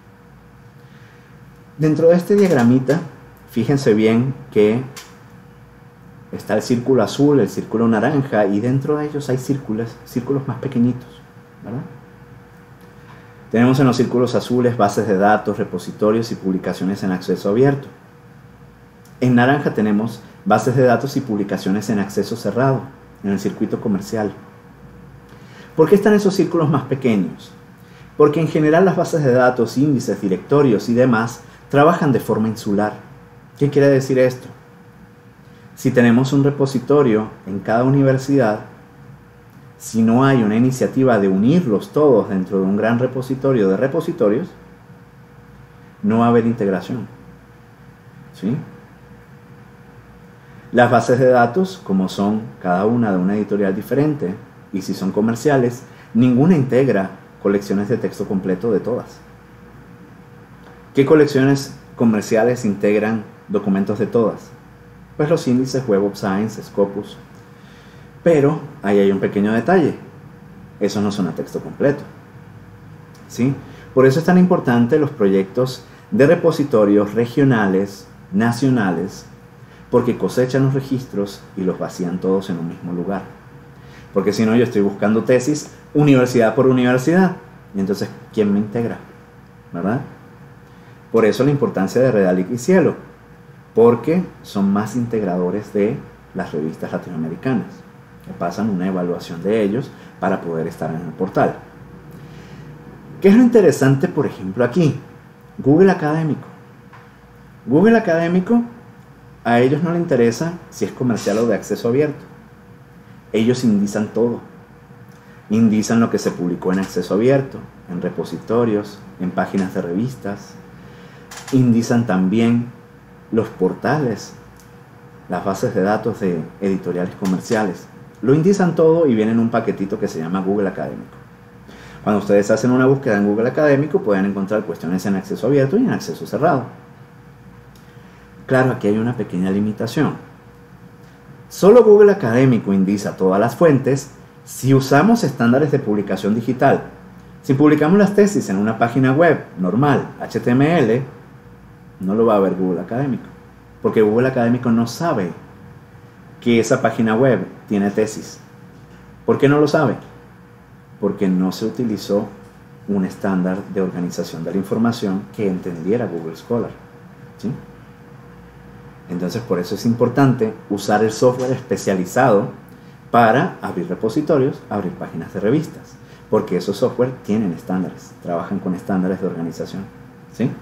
Dentro de este diagramita, fíjense bien que está el círculo azul, el círculo naranja, y dentro de ellos hay círculos más pequeñitos, ¿verdad? Tenemos en los círculos azules bases de datos, repositorios y publicaciones en acceso abierto. En naranja tenemos bases de datos y publicaciones en acceso cerrado, en el circuito comercial. ¿Por qué están esos círculos más pequeños? Porque en general las bases de datos, índices, directorios y demás trabajan de forma insular. ¿Qué quiere decir esto? Si tenemos un repositorio en cada universidad, si no hay una iniciativa de unirlos todos dentro de un gran repositorio de repositorios, no va a haber integración. ¿Sí? Las bases de datos, como son cada una de una editorial diferente, y si son comerciales, ninguna integra colecciones de texto completo de todas. ¿Qué colecciones comerciales integran documentos de todas? Pues los índices Web of Science, Scopus. Pero ahí hay un pequeño detalle. Esos no son a texto completo. ¿Sí? Por eso es tan importante los proyectos de repositorios regionales, nacionales, porque cosechan los registros y los vacían todos en un mismo lugar. Porque si no, yo estoy buscando tesis universidad por universidad, y entonces, ¿quién me integra? ¿Verdad? Por eso la importancia de Redalic y Cielo, porque son más integradores de las revistas latinoamericanas, que pasan una evaluación de ellos para poder estar en el portal. ¿Qué es lo interesante, por ejemplo, aquí? Google Académico. Google Académico, a ellos no les interesa si es comercial o de acceso abierto. Ellos indizan todo. Indizan lo que se publicó en acceso abierto, en repositorios, en páginas de revistas. Indizan también los portales, las bases de datos de editoriales comerciales. Lo indizan todo y viene en un paquetito que se llama Google Académico. Cuando ustedes hacen una búsqueda en Google Académico, pueden encontrar cuestiones en acceso abierto y en acceso cerrado. Claro, aquí hay una pequeña limitación. Solo Google Académico indiza todas las fuentes si usamos estándares de publicación digital. Si publicamos las tesis en una página web normal, HTML, no lo va a ver Google Académico, porque Google Académico no sabe que esa página web tiene tesis. ¿Por qué no lo sabe? Porque no se utilizó un estándar de organización de la información que entendiera Google Scholar, ¿sí? Entonces, por eso es importante usar el software especializado para abrir repositorios, abrir páginas de revistas, porque esos software tienen estándares, trabajan con estándares de organización, ¿sí?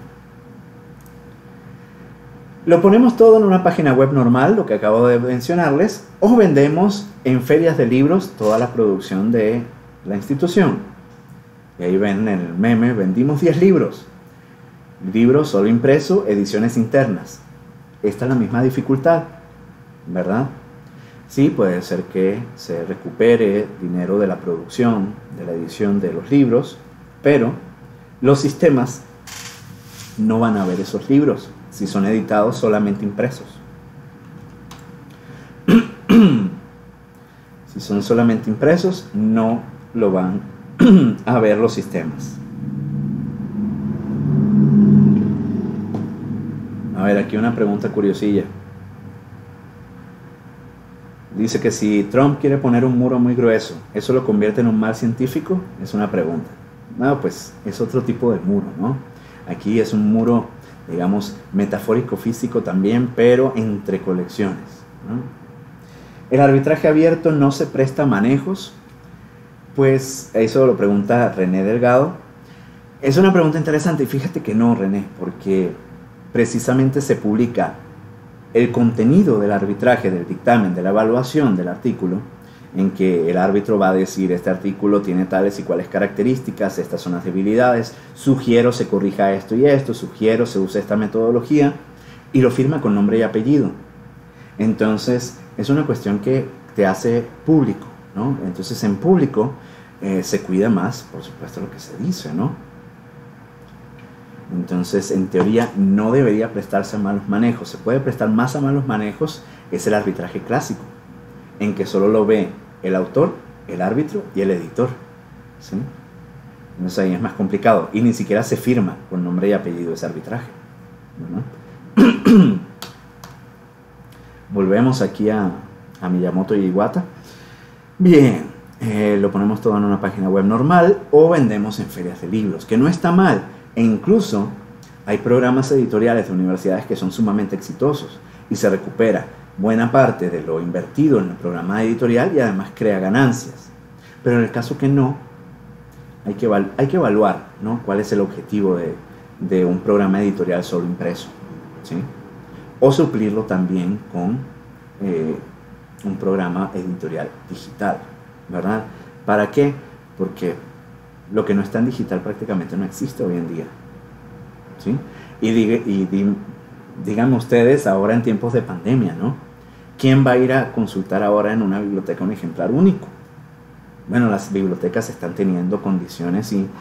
Lo ponemos todo en una página web normal, lo que acabo de mencionarles, o vendemos en ferias de libros toda la producción de la institución. Y ahí ven en el meme, vendimos 10 libros. Libros solo impreso, ediciones internas. Esta es la misma dificultad, ¿verdad? Sí, puede ser que se recupere dinero de la producción, de la edición de los libros, pero los sistemas no van a ver esos libros si son editados solamente impresos. Si son solamente impresos, no lo van a ver los sistemas. A ver, aquí una pregunta curiosilla. Dice que si Trump quiere poner un muro muy grueso, ¿eso lo convierte en un mal científico? Es una pregunta. No, pues es otro tipo de muro, ¿no? Aquí es un muro, digamos, metafórico físico también, pero entre colecciones, ¿no? El arbitraje abierto no se presta a manejos. Pues eso lo pregunta René Delgado. Es una pregunta interesante y fíjate que no, René, porque precisamente se publica el contenido del arbitraje, del dictamen, de la evaluación del artículo, en que el árbitro va a decir: este artículo tiene tales y cuales características, estas son las debilidades, sugiero se corrija esto y esto, sugiero se use esta metodología, y lo firma con nombre y apellido. Entonces es una cuestión que te hace público, ¿no? Entonces en público se cuida más, por supuesto, lo que se dice, ¿no? Entonces, en teoría, no debería prestarse a malos manejos. Se puede prestar más a malos manejos, es el arbitraje clásico, en que solo lo ve el autor, el árbitro y el editor, ¿sí? Entonces ahí es más complicado, y ni siquiera se firma con nombre y apellido ese arbitraje, ¿no? Volvemos aquí a Miyamoto y Iwata. Bien, lo ponemos todo en una página web normal o vendemos en ferias de libros, que no está mal. E incluso hay programas editoriales de universidades que son sumamente exitosos y se recupera buena parte de lo invertido en el programa editorial y además crea ganancias. Pero en el caso que no, hay que evaluar, ¿no?, cuál es el objetivo de un programa editorial solo impreso, ¿sí? O suplirlo también con un programa editorial digital, ¿verdad? ¿Para qué? Porque lo que no está en digital prácticamente no existe hoy en día, ¿sí? Y díganme ustedes, ahora en tiempos de pandemia, ¿no?, ¿quién va a ir a consultar ahora en una biblioteca un ejemplar único? Bueno, las bibliotecas están teniendo condiciones y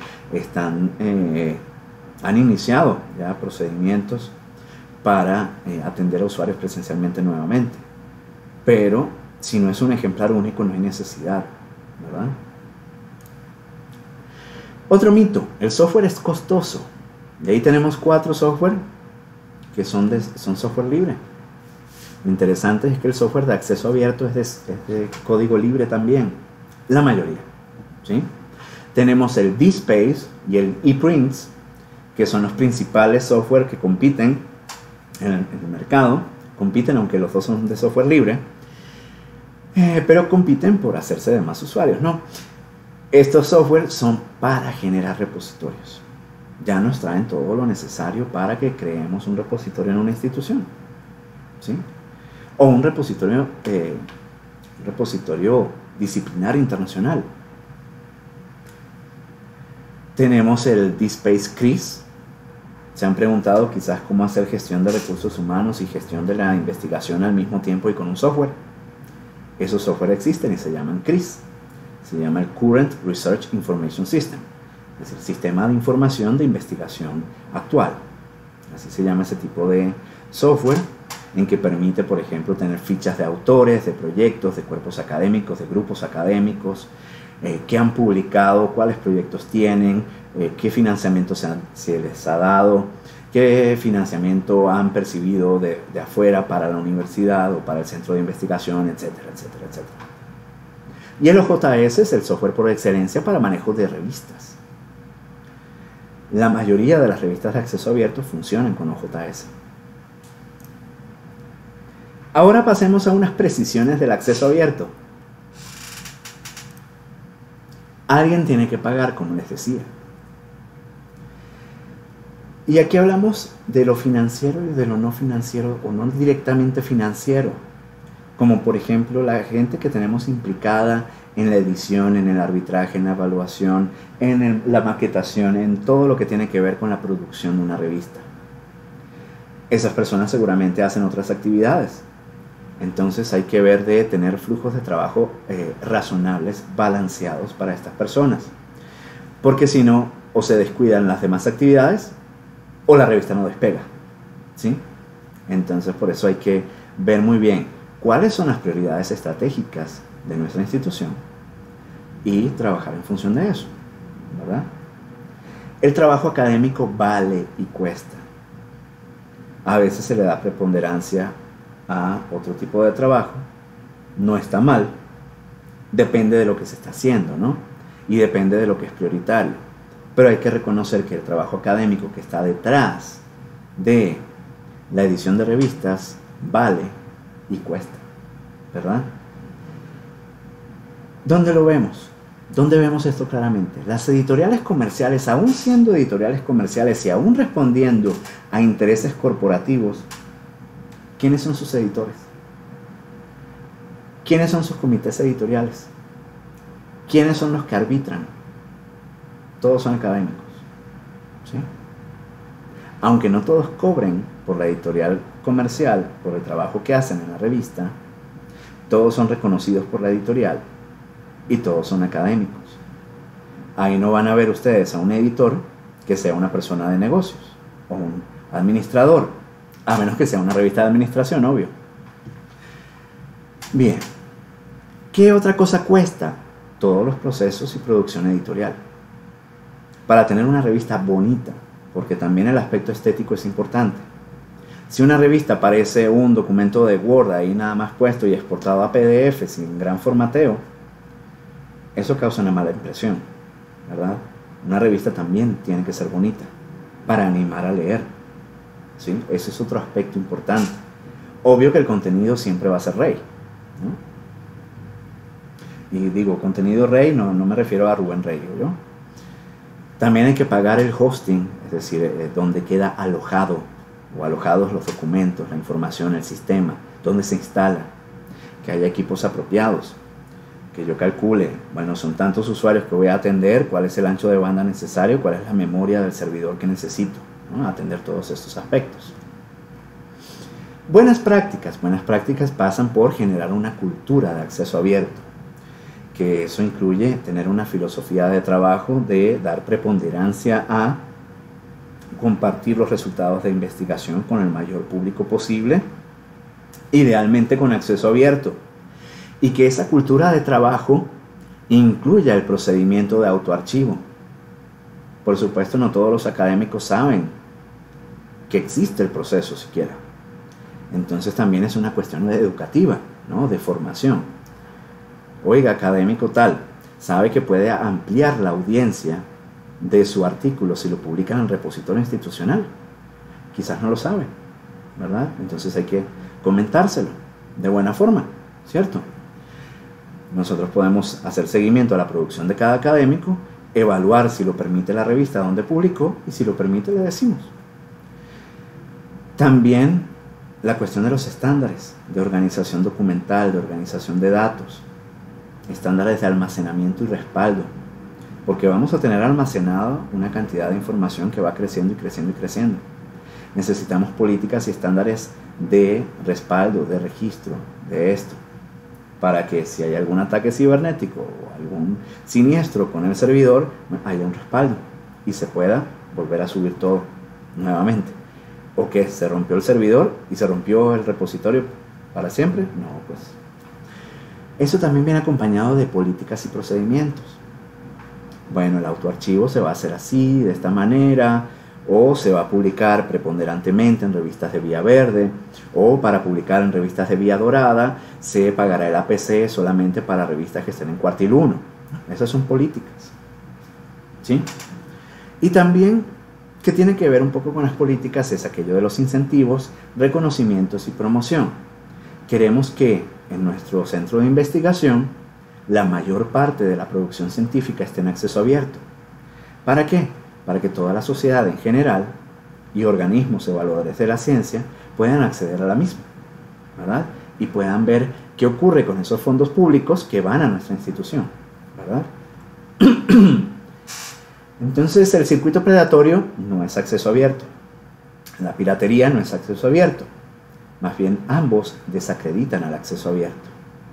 han iniciado ya procedimientos para atender a usuarios presencialmente nuevamente. Pero si no es un ejemplar único, no hay necesidad, ¿verdad? Otro mito, el software es costoso. Y ahí tenemos 4 software que son software libre. Lo interesante es que el software de acceso abierto es de código libre también, la mayoría, ¿sí? Tenemos el DSpace y el ePrints, que son los principales software que compiten en el mercado. Compiten, aunque los dos son de software libre, pero compiten por hacerse de más usuarios, ¿no? Estos software son para generar repositorios. Ya nos traen todo lo necesario para que creemos un repositorio en una institución, ¿sí? O un repositorio disciplinario internacional. Tenemos el DSpace CRIS. Se han preguntado quizás cómo hacer gestión de recursos humanos y gestión de la investigación al mismo tiempo y con un software. Esos software existen y se llaman CRIS. Se llama el Current Research Information System. Es el sistema de información de investigación actual. Así se llama ese tipo de software, en que permite, por ejemplo, tener fichas de autores, de proyectos, de cuerpos académicos, de grupos académicos, qué han publicado, cuáles proyectos tienen, qué financiamiento se les ha dado, qué financiamiento han percibido de afuera para la universidad o para el centro de investigación, etcétera, etcétera, etcétera. Y el OJS es el software por excelencia para manejo de revistas. La mayoría de las revistas de acceso abierto funcionan con OJS. Ahora pasemos a unas precisiones del acceso abierto. Alguien tiene que pagar, como les decía. Y aquí hablamos de lo financiero y de lo no financiero, o no directamente financiero. Como por ejemplo la gente que tenemos implicada en la edición, en el arbitraje, en la evaluación, en la maquetación, en todo lo que tiene que ver con la producción de una revista. Esas personas seguramente hacen otras actividades. Entonces hay que ver de tener flujos de trabajo razonables, balanceados para estas personas. Porque si no, o se descuidan las demás actividades, o la revista no despega, ¿sí? Entonces por eso hay que ver muy bien cuáles son las prioridades estratégicas de nuestra institución y trabajar en función de eso, ¿verdad? El trabajo académico vale y cuesta. A veces se le da preponderancia a otro tipo de trabajo. No está mal, depende de lo que se está haciendo, ¿no? Y depende de lo que es prioritario. Pero hay que reconocer que el trabajo académico que está detrás de la edición de revistas vale y cuesta, ¿verdad? ¿Dónde lo vemos? ¿Dónde vemos esto claramente? Las editoriales comerciales, aún siendo editoriales comerciales y aún respondiendo a intereses corporativos, ¿quiénes son sus editores? ¿Quiénes son sus comités editoriales? ¿Quiénes son los que arbitran? Todos son académicos, ¿sí? Aunque no todos cobren por la editorial comercial, por el trabajo que hacen en la revista, todos son reconocidos por la editorial y todos son académicos. Ahí no van a ver ustedes a un editor que sea una persona de negocios o un administrador, a menos que sea una revista de administración, obvio. Bien, ¿qué otra cosa cuesta? Todos los procesos y producción editorial. Para tener una revista bonita, porque también el aspecto estético es importante. Si una revista parece un documento de Word ahí nada más puesto y exportado a PDF sin gran formateo, eso causa una mala impresión, ¿verdad? Una revista también tiene que ser bonita para animar a leer, ¿sí? Ese es otro aspecto importante. Obvio que el contenido siempre va a ser rey, ¿no? Y digo, contenido rey, no me refiero a Rubén Rey, ¿yo? También hay que pagar el hosting, es decir, donde queda alojado o alojados los documentos, la información, el sistema, donde se instala, que haya equipos apropiados, que yo calcule, bueno, son tantos usuarios que voy a atender, cuál es el ancho de banda necesario, cuál es la memoria del servidor que necesito, ¿no? Atender todos estos aspectos. Buenas prácticas pasan por generar una cultura de acceso abierto, que eso incluye tener una filosofía de trabajo de dar preponderancia a compartir los resultados de investigación con el mayor público posible, idealmente con acceso abierto, y que esa cultura de trabajo incluya el procedimiento de autoarchivo. Por supuesto, no todos los académicos saben que existe el proceso siquiera. Entonces también es una cuestión educativa, ¿no? De formación. Oiga, académico tal, sabe que puede ampliar la audiencia de su artículo si lo publican en el repositorio institucional. Quizás no lo sabe, ¿verdad? Entonces hay que comentárselo de buena forma, ¿cierto? Nosotros podemos hacer seguimiento a la producción de cada académico, evaluar si lo permite la revista donde publicó y si lo permite le decimos. También la cuestión de los estándares de organización documental, de organización de datos, estándares de almacenamiento y respaldo, porque vamos a tener almacenado una cantidad de información que va creciendo y creciendo y creciendo. Necesitamos políticas y estándares de respaldo, de registro de esto, para que si hay algún ataque cibernético o algún siniestro con el servidor, haya un respaldo y se pueda volver a subir todo nuevamente. ¿O que se rompió el servidor y se rompió el repositorio para siempre? No, pues. Eso también viene acompañado de políticas y procedimientos. Bueno, el autoarchivo se va a hacer así, de esta manera, o se va a publicar preponderantemente en revistas de vía verde, o para publicar en revistas de vía dorada se pagará el APC solamente para revistas que estén en cuartil 1. Esas son políticas, ¿sí? Y también, que tiene que ver un poco con las políticas, es aquello de los incentivos, reconocimientos y promoción. Queremos que en nuestro centro de investigación la mayor parte de la producción científica esté en acceso abierto. ¿Para qué? Para que toda la sociedad en general y organismos evaluadores de la ciencia puedan acceder a la misma, ¿verdad? Y puedan ver qué ocurre con esos fondos públicos que van a nuestra institución, ¿verdad? Entonces, el circuito predatorio no es acceso abierto. La piratería no es acceso abierto. Más bien, ambos desacreditan al acceso abierto.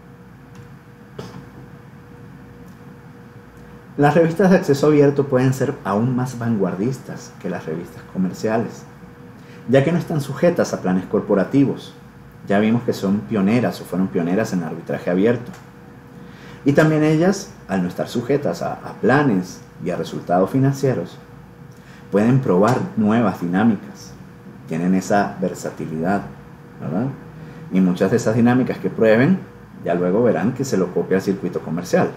Las revistas de acceso abierto pueden ser aún más vanguardistas que las revistas comerciales, ya que no están sujetas a planes corporativos. Ya vimos que son pioneras o fueron pioneras en arbitraje abierto. Y también ellas, al no estar sujetas a planes y a resultados financieros, pueden probar nuevas dinámicas. Tienen esa versatilidad, ¿verdad? Y muchas de esas dinámicas que prueben, ya luego verán que se lo copia el circuito comercial.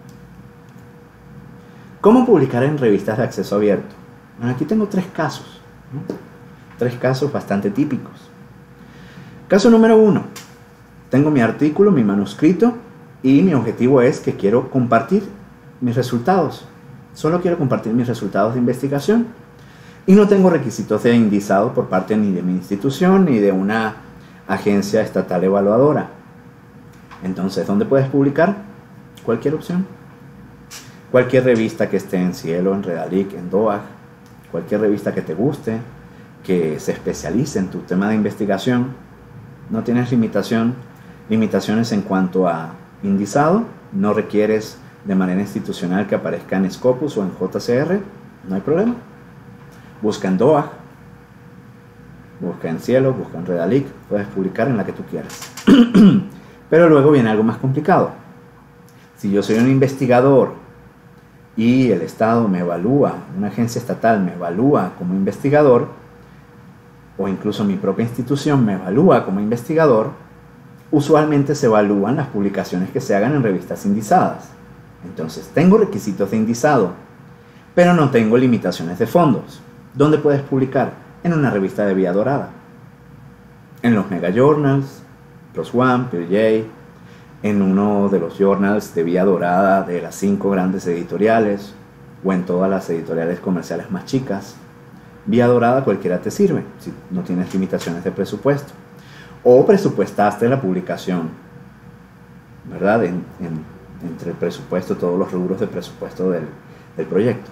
¿Cómo publicar en revistas de acceso abierto? Bueno, aquí tengo 3 casos, ¿no? 3 casos bastante típicos. Caso número 1. Tengo mi artículo, mi manuscrito, y mi objetivo es que quiero compartir mis resultados. Solo quiero compartir mis resultados de investigación y no tengo requisitos de indizado por parte ni de mi institución ni de una agencia estatal evaluadora. Entonces, ¿dónde puedes publicar? Cualquier opción. Cualquier revista que esté en Cielo, en Redalic, en DOAG, cualquier revista que te guste, que se especialice en tu tema de investigación. No tienes limitaciones en cuanto a indizado, no requieres de manera institucional que aparezca en Scopus o en JCR, no hay problema. Busca en DOAG, busca en Cielo, busca en Redalic, puedes publicar en la que tú quieras. Pero luego viene algo más complicado. Si yo soy un investigador y el Estado me evalúa, una agencia estatal me evalúa como investigador, o incluso mi propia institución me evalúa como investigador, usualmente se evalúan las publicaciones que se hagan en revistas indizadas. Entonces, tengo requisitos de indizado, pero no tengo limitaciones de fondos. ¿Dónde puedes publicar? En una revista de vía dorada, en los mega journals, PLOS ONE, PLJ, en uno de los journals de vía dorada de las 5 grandes editoriales, o en todas las editoriales comerciales más chicas. Vía dorada cualquiera te sirve, si no tienes limitaciones de presupuesto. O presupuestaste la publicación, ¿verdad? Entre el presupuesto, todos los rubros de presupuesto del proyecto.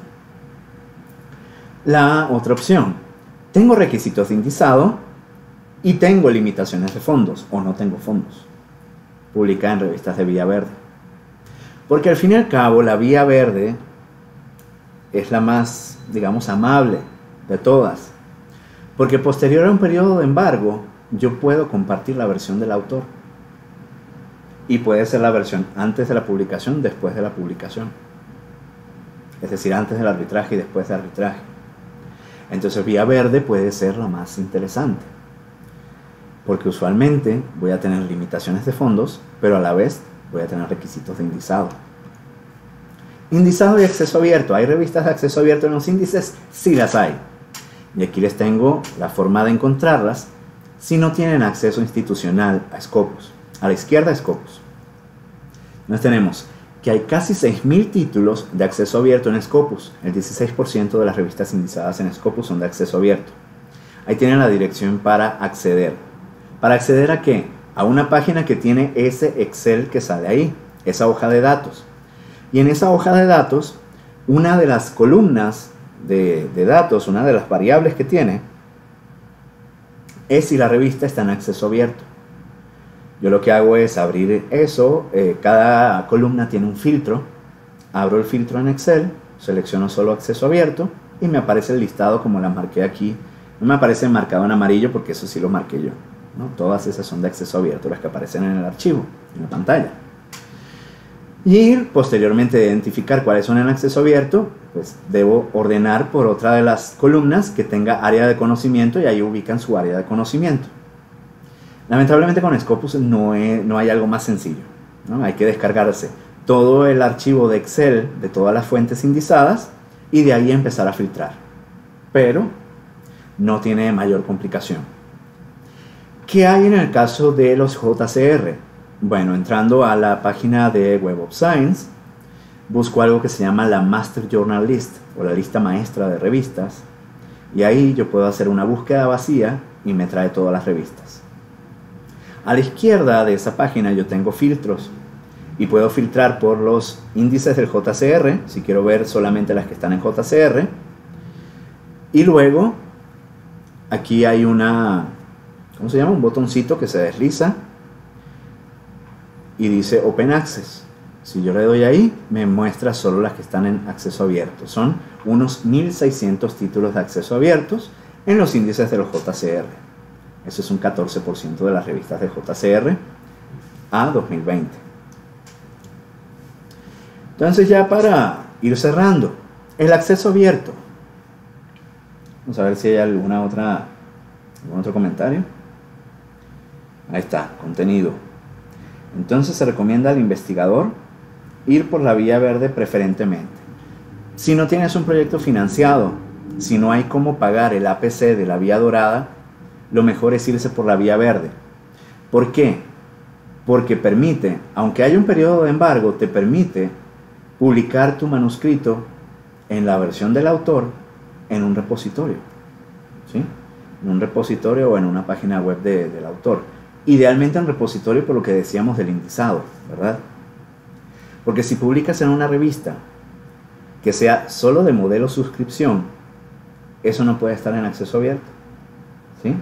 La otra opción, tengo requisitos de indizado y tengo limitaciones de fondos, o no tengo fondos. Publica en revistas de vía verde. Porque al fin y al cabo, la vía verde es la más, digamos, amable de todas. Porque posterior a un periodo de embargo, yo puedo compartir la versión del autor. Y puede ser la versión antes de la publicación, después de la publicación. es decir, antes del arbitraje y después del arbitraje. Entonces vía verde puede ser la más interesante, porque usualmente voy a tener limitaciones de fondos, pero a la vez voy a tener requisitos de indizado. Indizado y acceso abierto. ¿Hay revistas de acceso abierto en los índices? Sí las hay. Y aquí les tengo la forma de encontrarlas si no tienen acceso institucional a Scopus. A la izquierda, Scopus. Nos tenemos que hay casi 6.000 títulos de acceso abierto en Scopus. El 16% de las revistas indizadas en Scopus son de acceso abierto. Ahí tienen la dirección para acceder. ¿Para acceder a qué? A una página que tiene ese Excel que sale ahí, esa hoja de datos. Y en esa hoja de datos, una de las columnas de datos, una de las variables que tiene, es si la revista está en acceso abierto. Yo lo que hago es abrir eso, cada columna tiene un filtro, abro el filtro en Excel, selecciono solo acceso abierto y me aparece el listado como la marqué aquí. No me aparece marcado en amarillo porque eso sí lo marqué yo, ¿no? Todas esas son de acceso abierto, las que aparecen en el archivo, en la pantalla. Y posteriormente de identificar cuáles son en acceso abierto, pues debo ordenar por otra de las columnas que tenga área de conocimiento y ahí ubican su área de conocimiento. Lamentablemente con Scopus no hay algo más sencillo, ¿no? Hay que descargarse todo el archivo de Excel de todas las fuentes indizadas y de ahí empezar a filtrar. Pero no tiene mayor complicación. ¿Qué hay en el caso de los JCR? Bueno, entrando a la página de Web of Science, busco algo que se llama la Master Journal List o la lista maestra de revistas y ahí yo puedo hacer una búsqueda vacía y me trae todas las revistas. A la izquierda de esa página yo tengo filtros y puedo filtrar por los índices del JCR, si quiero ver solamente las que están en JCR. Y luego aquí hay una, ¿cómo se llama? Un botoncito que se desliza y dice Open Access. Si yo le doy ahí, me muestra solo las que están en acceso abierto. Son unos 1.600 títulos de acceso abiertos en los índices de los JCR. Eso es un 14% de las revistas de JCR a 2020. Entonces ya para ir cerrando, el acceso abierto. Vamos a ver si hay algún otro comentario. Ahí está, contenido. Entonces se recomienda al investigador ir por la vía verde preferentemente. Si no tienes un proyecto financiado, si no hay cómo pagar el APC de la vía dorada, lo mejor es irse por la vía verde. ¿Por qué? Porque permite, aunque haya un periodo de embargo, te permite publicar tu manuscrito en la versión del autor en un repositorio, ¿sí? En un repositorio o en una página web del autor. Idealmente en repositorio por lo que decíamos del indizado, ¿verdad? Porque si publicas en una revista que sea solo de modelo suscripción, eso no puede estar en acceso abierto, ¿sí?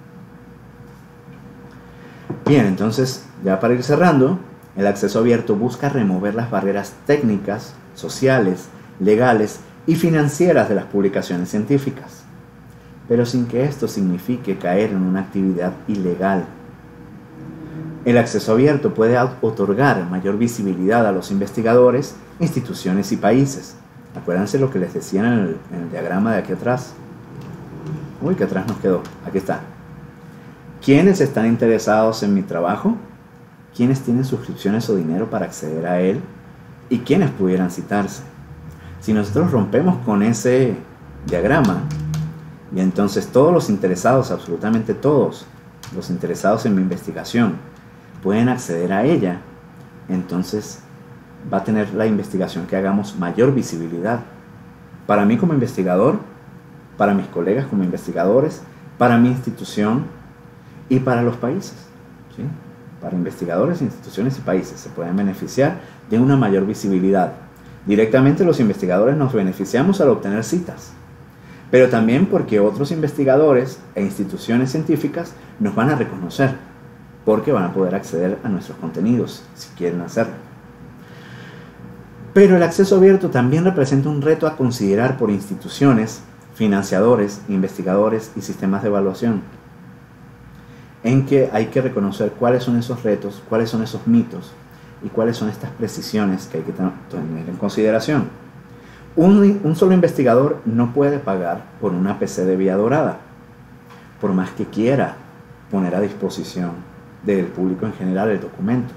Bien, entonces, ya para ir cerrando, el acceso abierto busca remover las barreras técnicas, sociales, legales y financieras de las publicaciones científicas, pero sin que esto signifique caer en una actividad ilegal. El acceso abierto puede otorgar mayor visibilidad a los investigadores, instituciones y países. Acuérdense lo que les decía en el diagrama de aquí atrás. Uy, que atrás nos quedó. Aquí está. ¿Quiénes están interesados en mi trabajo? ¿Quiénes tienen suscripciones o dinero para acceder a él? ¿Y quiénes pudieran citarse? Si nosotros rompemos con ese diagrama, y entonces todos los interesados, absolutamente todos, los interesados en mi investigación, pueden acceder a ella, entonces va a tener la investigación que hagamos mayor visibilidad. Para mí como investigador, para mis colegas como investigadores, para mi institución y para los países, ¿sí? Para investigadores, instituciones y países se pueden beneficiar de una mayor visibilidad. Directamente los investigadores nos beneficiamos al obtener citas, pero también porque otros investigadores e instituciones científicas nos van a reconocer, porque van a poder acceder a nuestros contenidos si quieren hacerlo. Pero el acceso abierto también representa un reto a considerar por instituciones, financiadores, investigadores y sistemas de evaluación, en que hay que reconocer cuáles son esos retos, cuáles son esos mitos y cuáles son estas precisiones que hay que tener en consideración. Un solo investigador no puede pagar por una PC de vía dorada, por más que quiera poner a disposición del público en general el documento.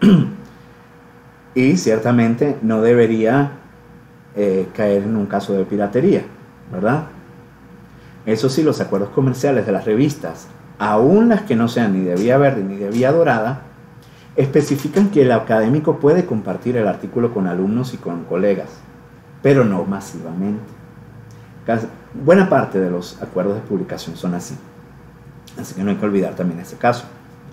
Y ciertamente no debería caer en un caso de piratería, ¿verdad? Eso sí, los acuerdos comerciales de las revistas, aún las que no sean ni de vía verde ni de vía dorada, especifican que el académico puede compartir el artículo con alumnos y con colegas, pero no masivamente. Buena parte de los acuerdos de publicación son así que no hay que olvidar también ese caso.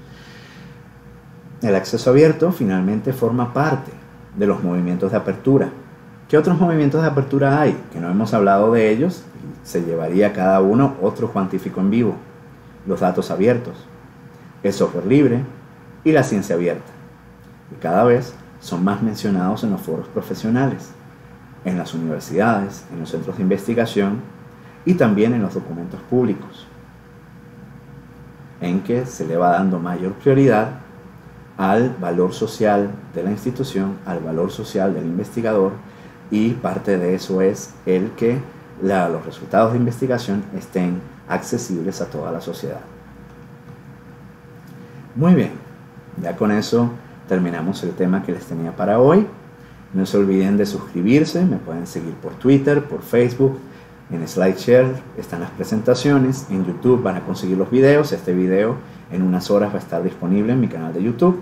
El acceso abierto finalmente forma parte de los movimientos de apertura. ¿Qué otros movimientos de apertura hay? Que no hemos hablado de ellos, se llevaría cada uno otro Juantífico en vivo. Los datos abiertos, el software libre y la ciencia abierta. Y cada vez son más mencionados en los foros profesionales, en las universidades, en los centros de investigación y también en los documentos públicos, en que se le va dando mayor prioridad al valor social de la institución, al valor social del investigador, y parte de eso es el que los resultados de investigación estén accesibles a toda la sociedad. Muy bien, ya con eso terminamos el tema que les tenía para hoy. No se olviden de suscribirse, me pueden seguir por Twitter, por Facebook, en SlideShare están las presentaciones, en YouTube van a conseguir los videos. Este video en unas horas va a estar disponible en mi canal de YouTube,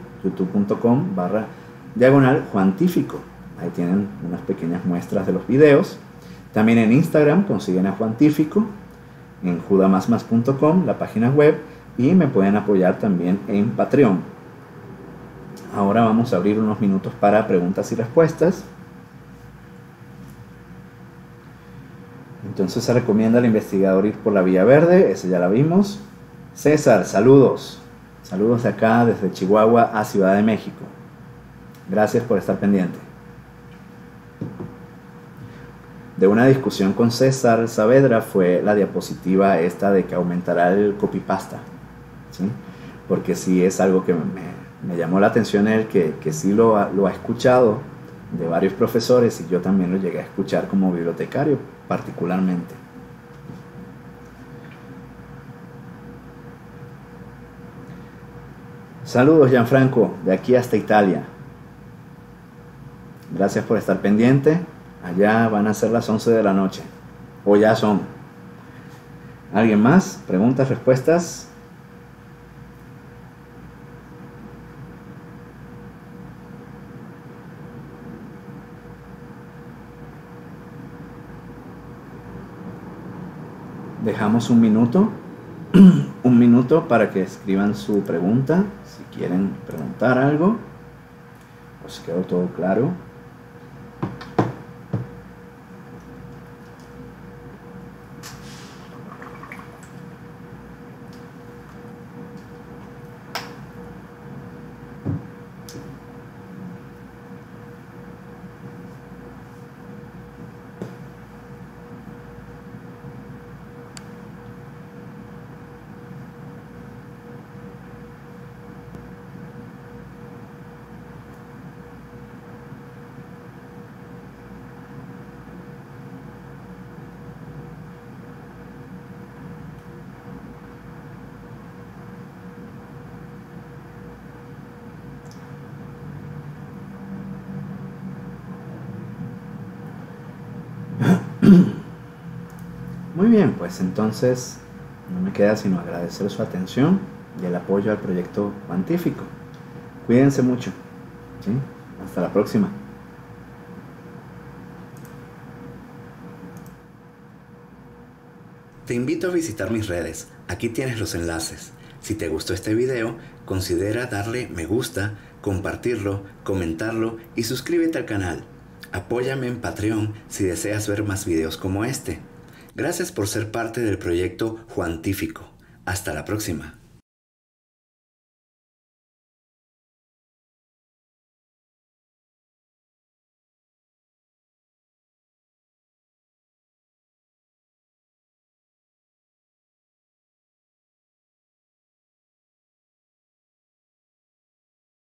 youtube.com/Juantífico. Ahí tienen unas pequeñas muestras de los videos. También en Instagram consiguen a Juantífico, en judamasmas.com, la página web, y me pueden apoyar también en Patreon. Ahora vamos a abrir unos minutos para preguntas y respuestas. Entonces se recomienda al investigador ir por la vía verde, esa ya la vimos. César, saludos. Saludos de acá, desde Chihuahua a Ciudad de México. Gracias por estar pendiente. De una discusión con César Saavedra fue la diapositiva esta de que aumentará el copypasta, ¿sí? Porque sí es algo que me llamó la atención, él que sí lo ha escuchado de varios profesores, y yo también lo llegué a escuchar como bibliotecario particularmente. Saludos, Gianfranco, de aquí hasta Italia. Gracias por estar pendiente. Allá van a ser las 11 de la noche, o ya son. ¿Alguien más? ¿Preguntas, respuestas? Dejamos un minuto para que escriban su pregunta, si quieren preguntar algo. ¿Os quedó todo claro? Muy bien, pues entonces no me queda sino agradecer su atención y el apoyo al proyecto Juantífico. Cuídense mucho, ¿sí? Hasta la próxima. Te invito a visitar mis redes, aquí tienes los enlaces. Si te gustó este video, considera darle me gusta, compartirlo, comentarlo y suscríbete al canal. Apóyame en Patreon si deseas ver más videos como este. Gracias por ser parte del proyecto Juantífico. Hasta la próxima.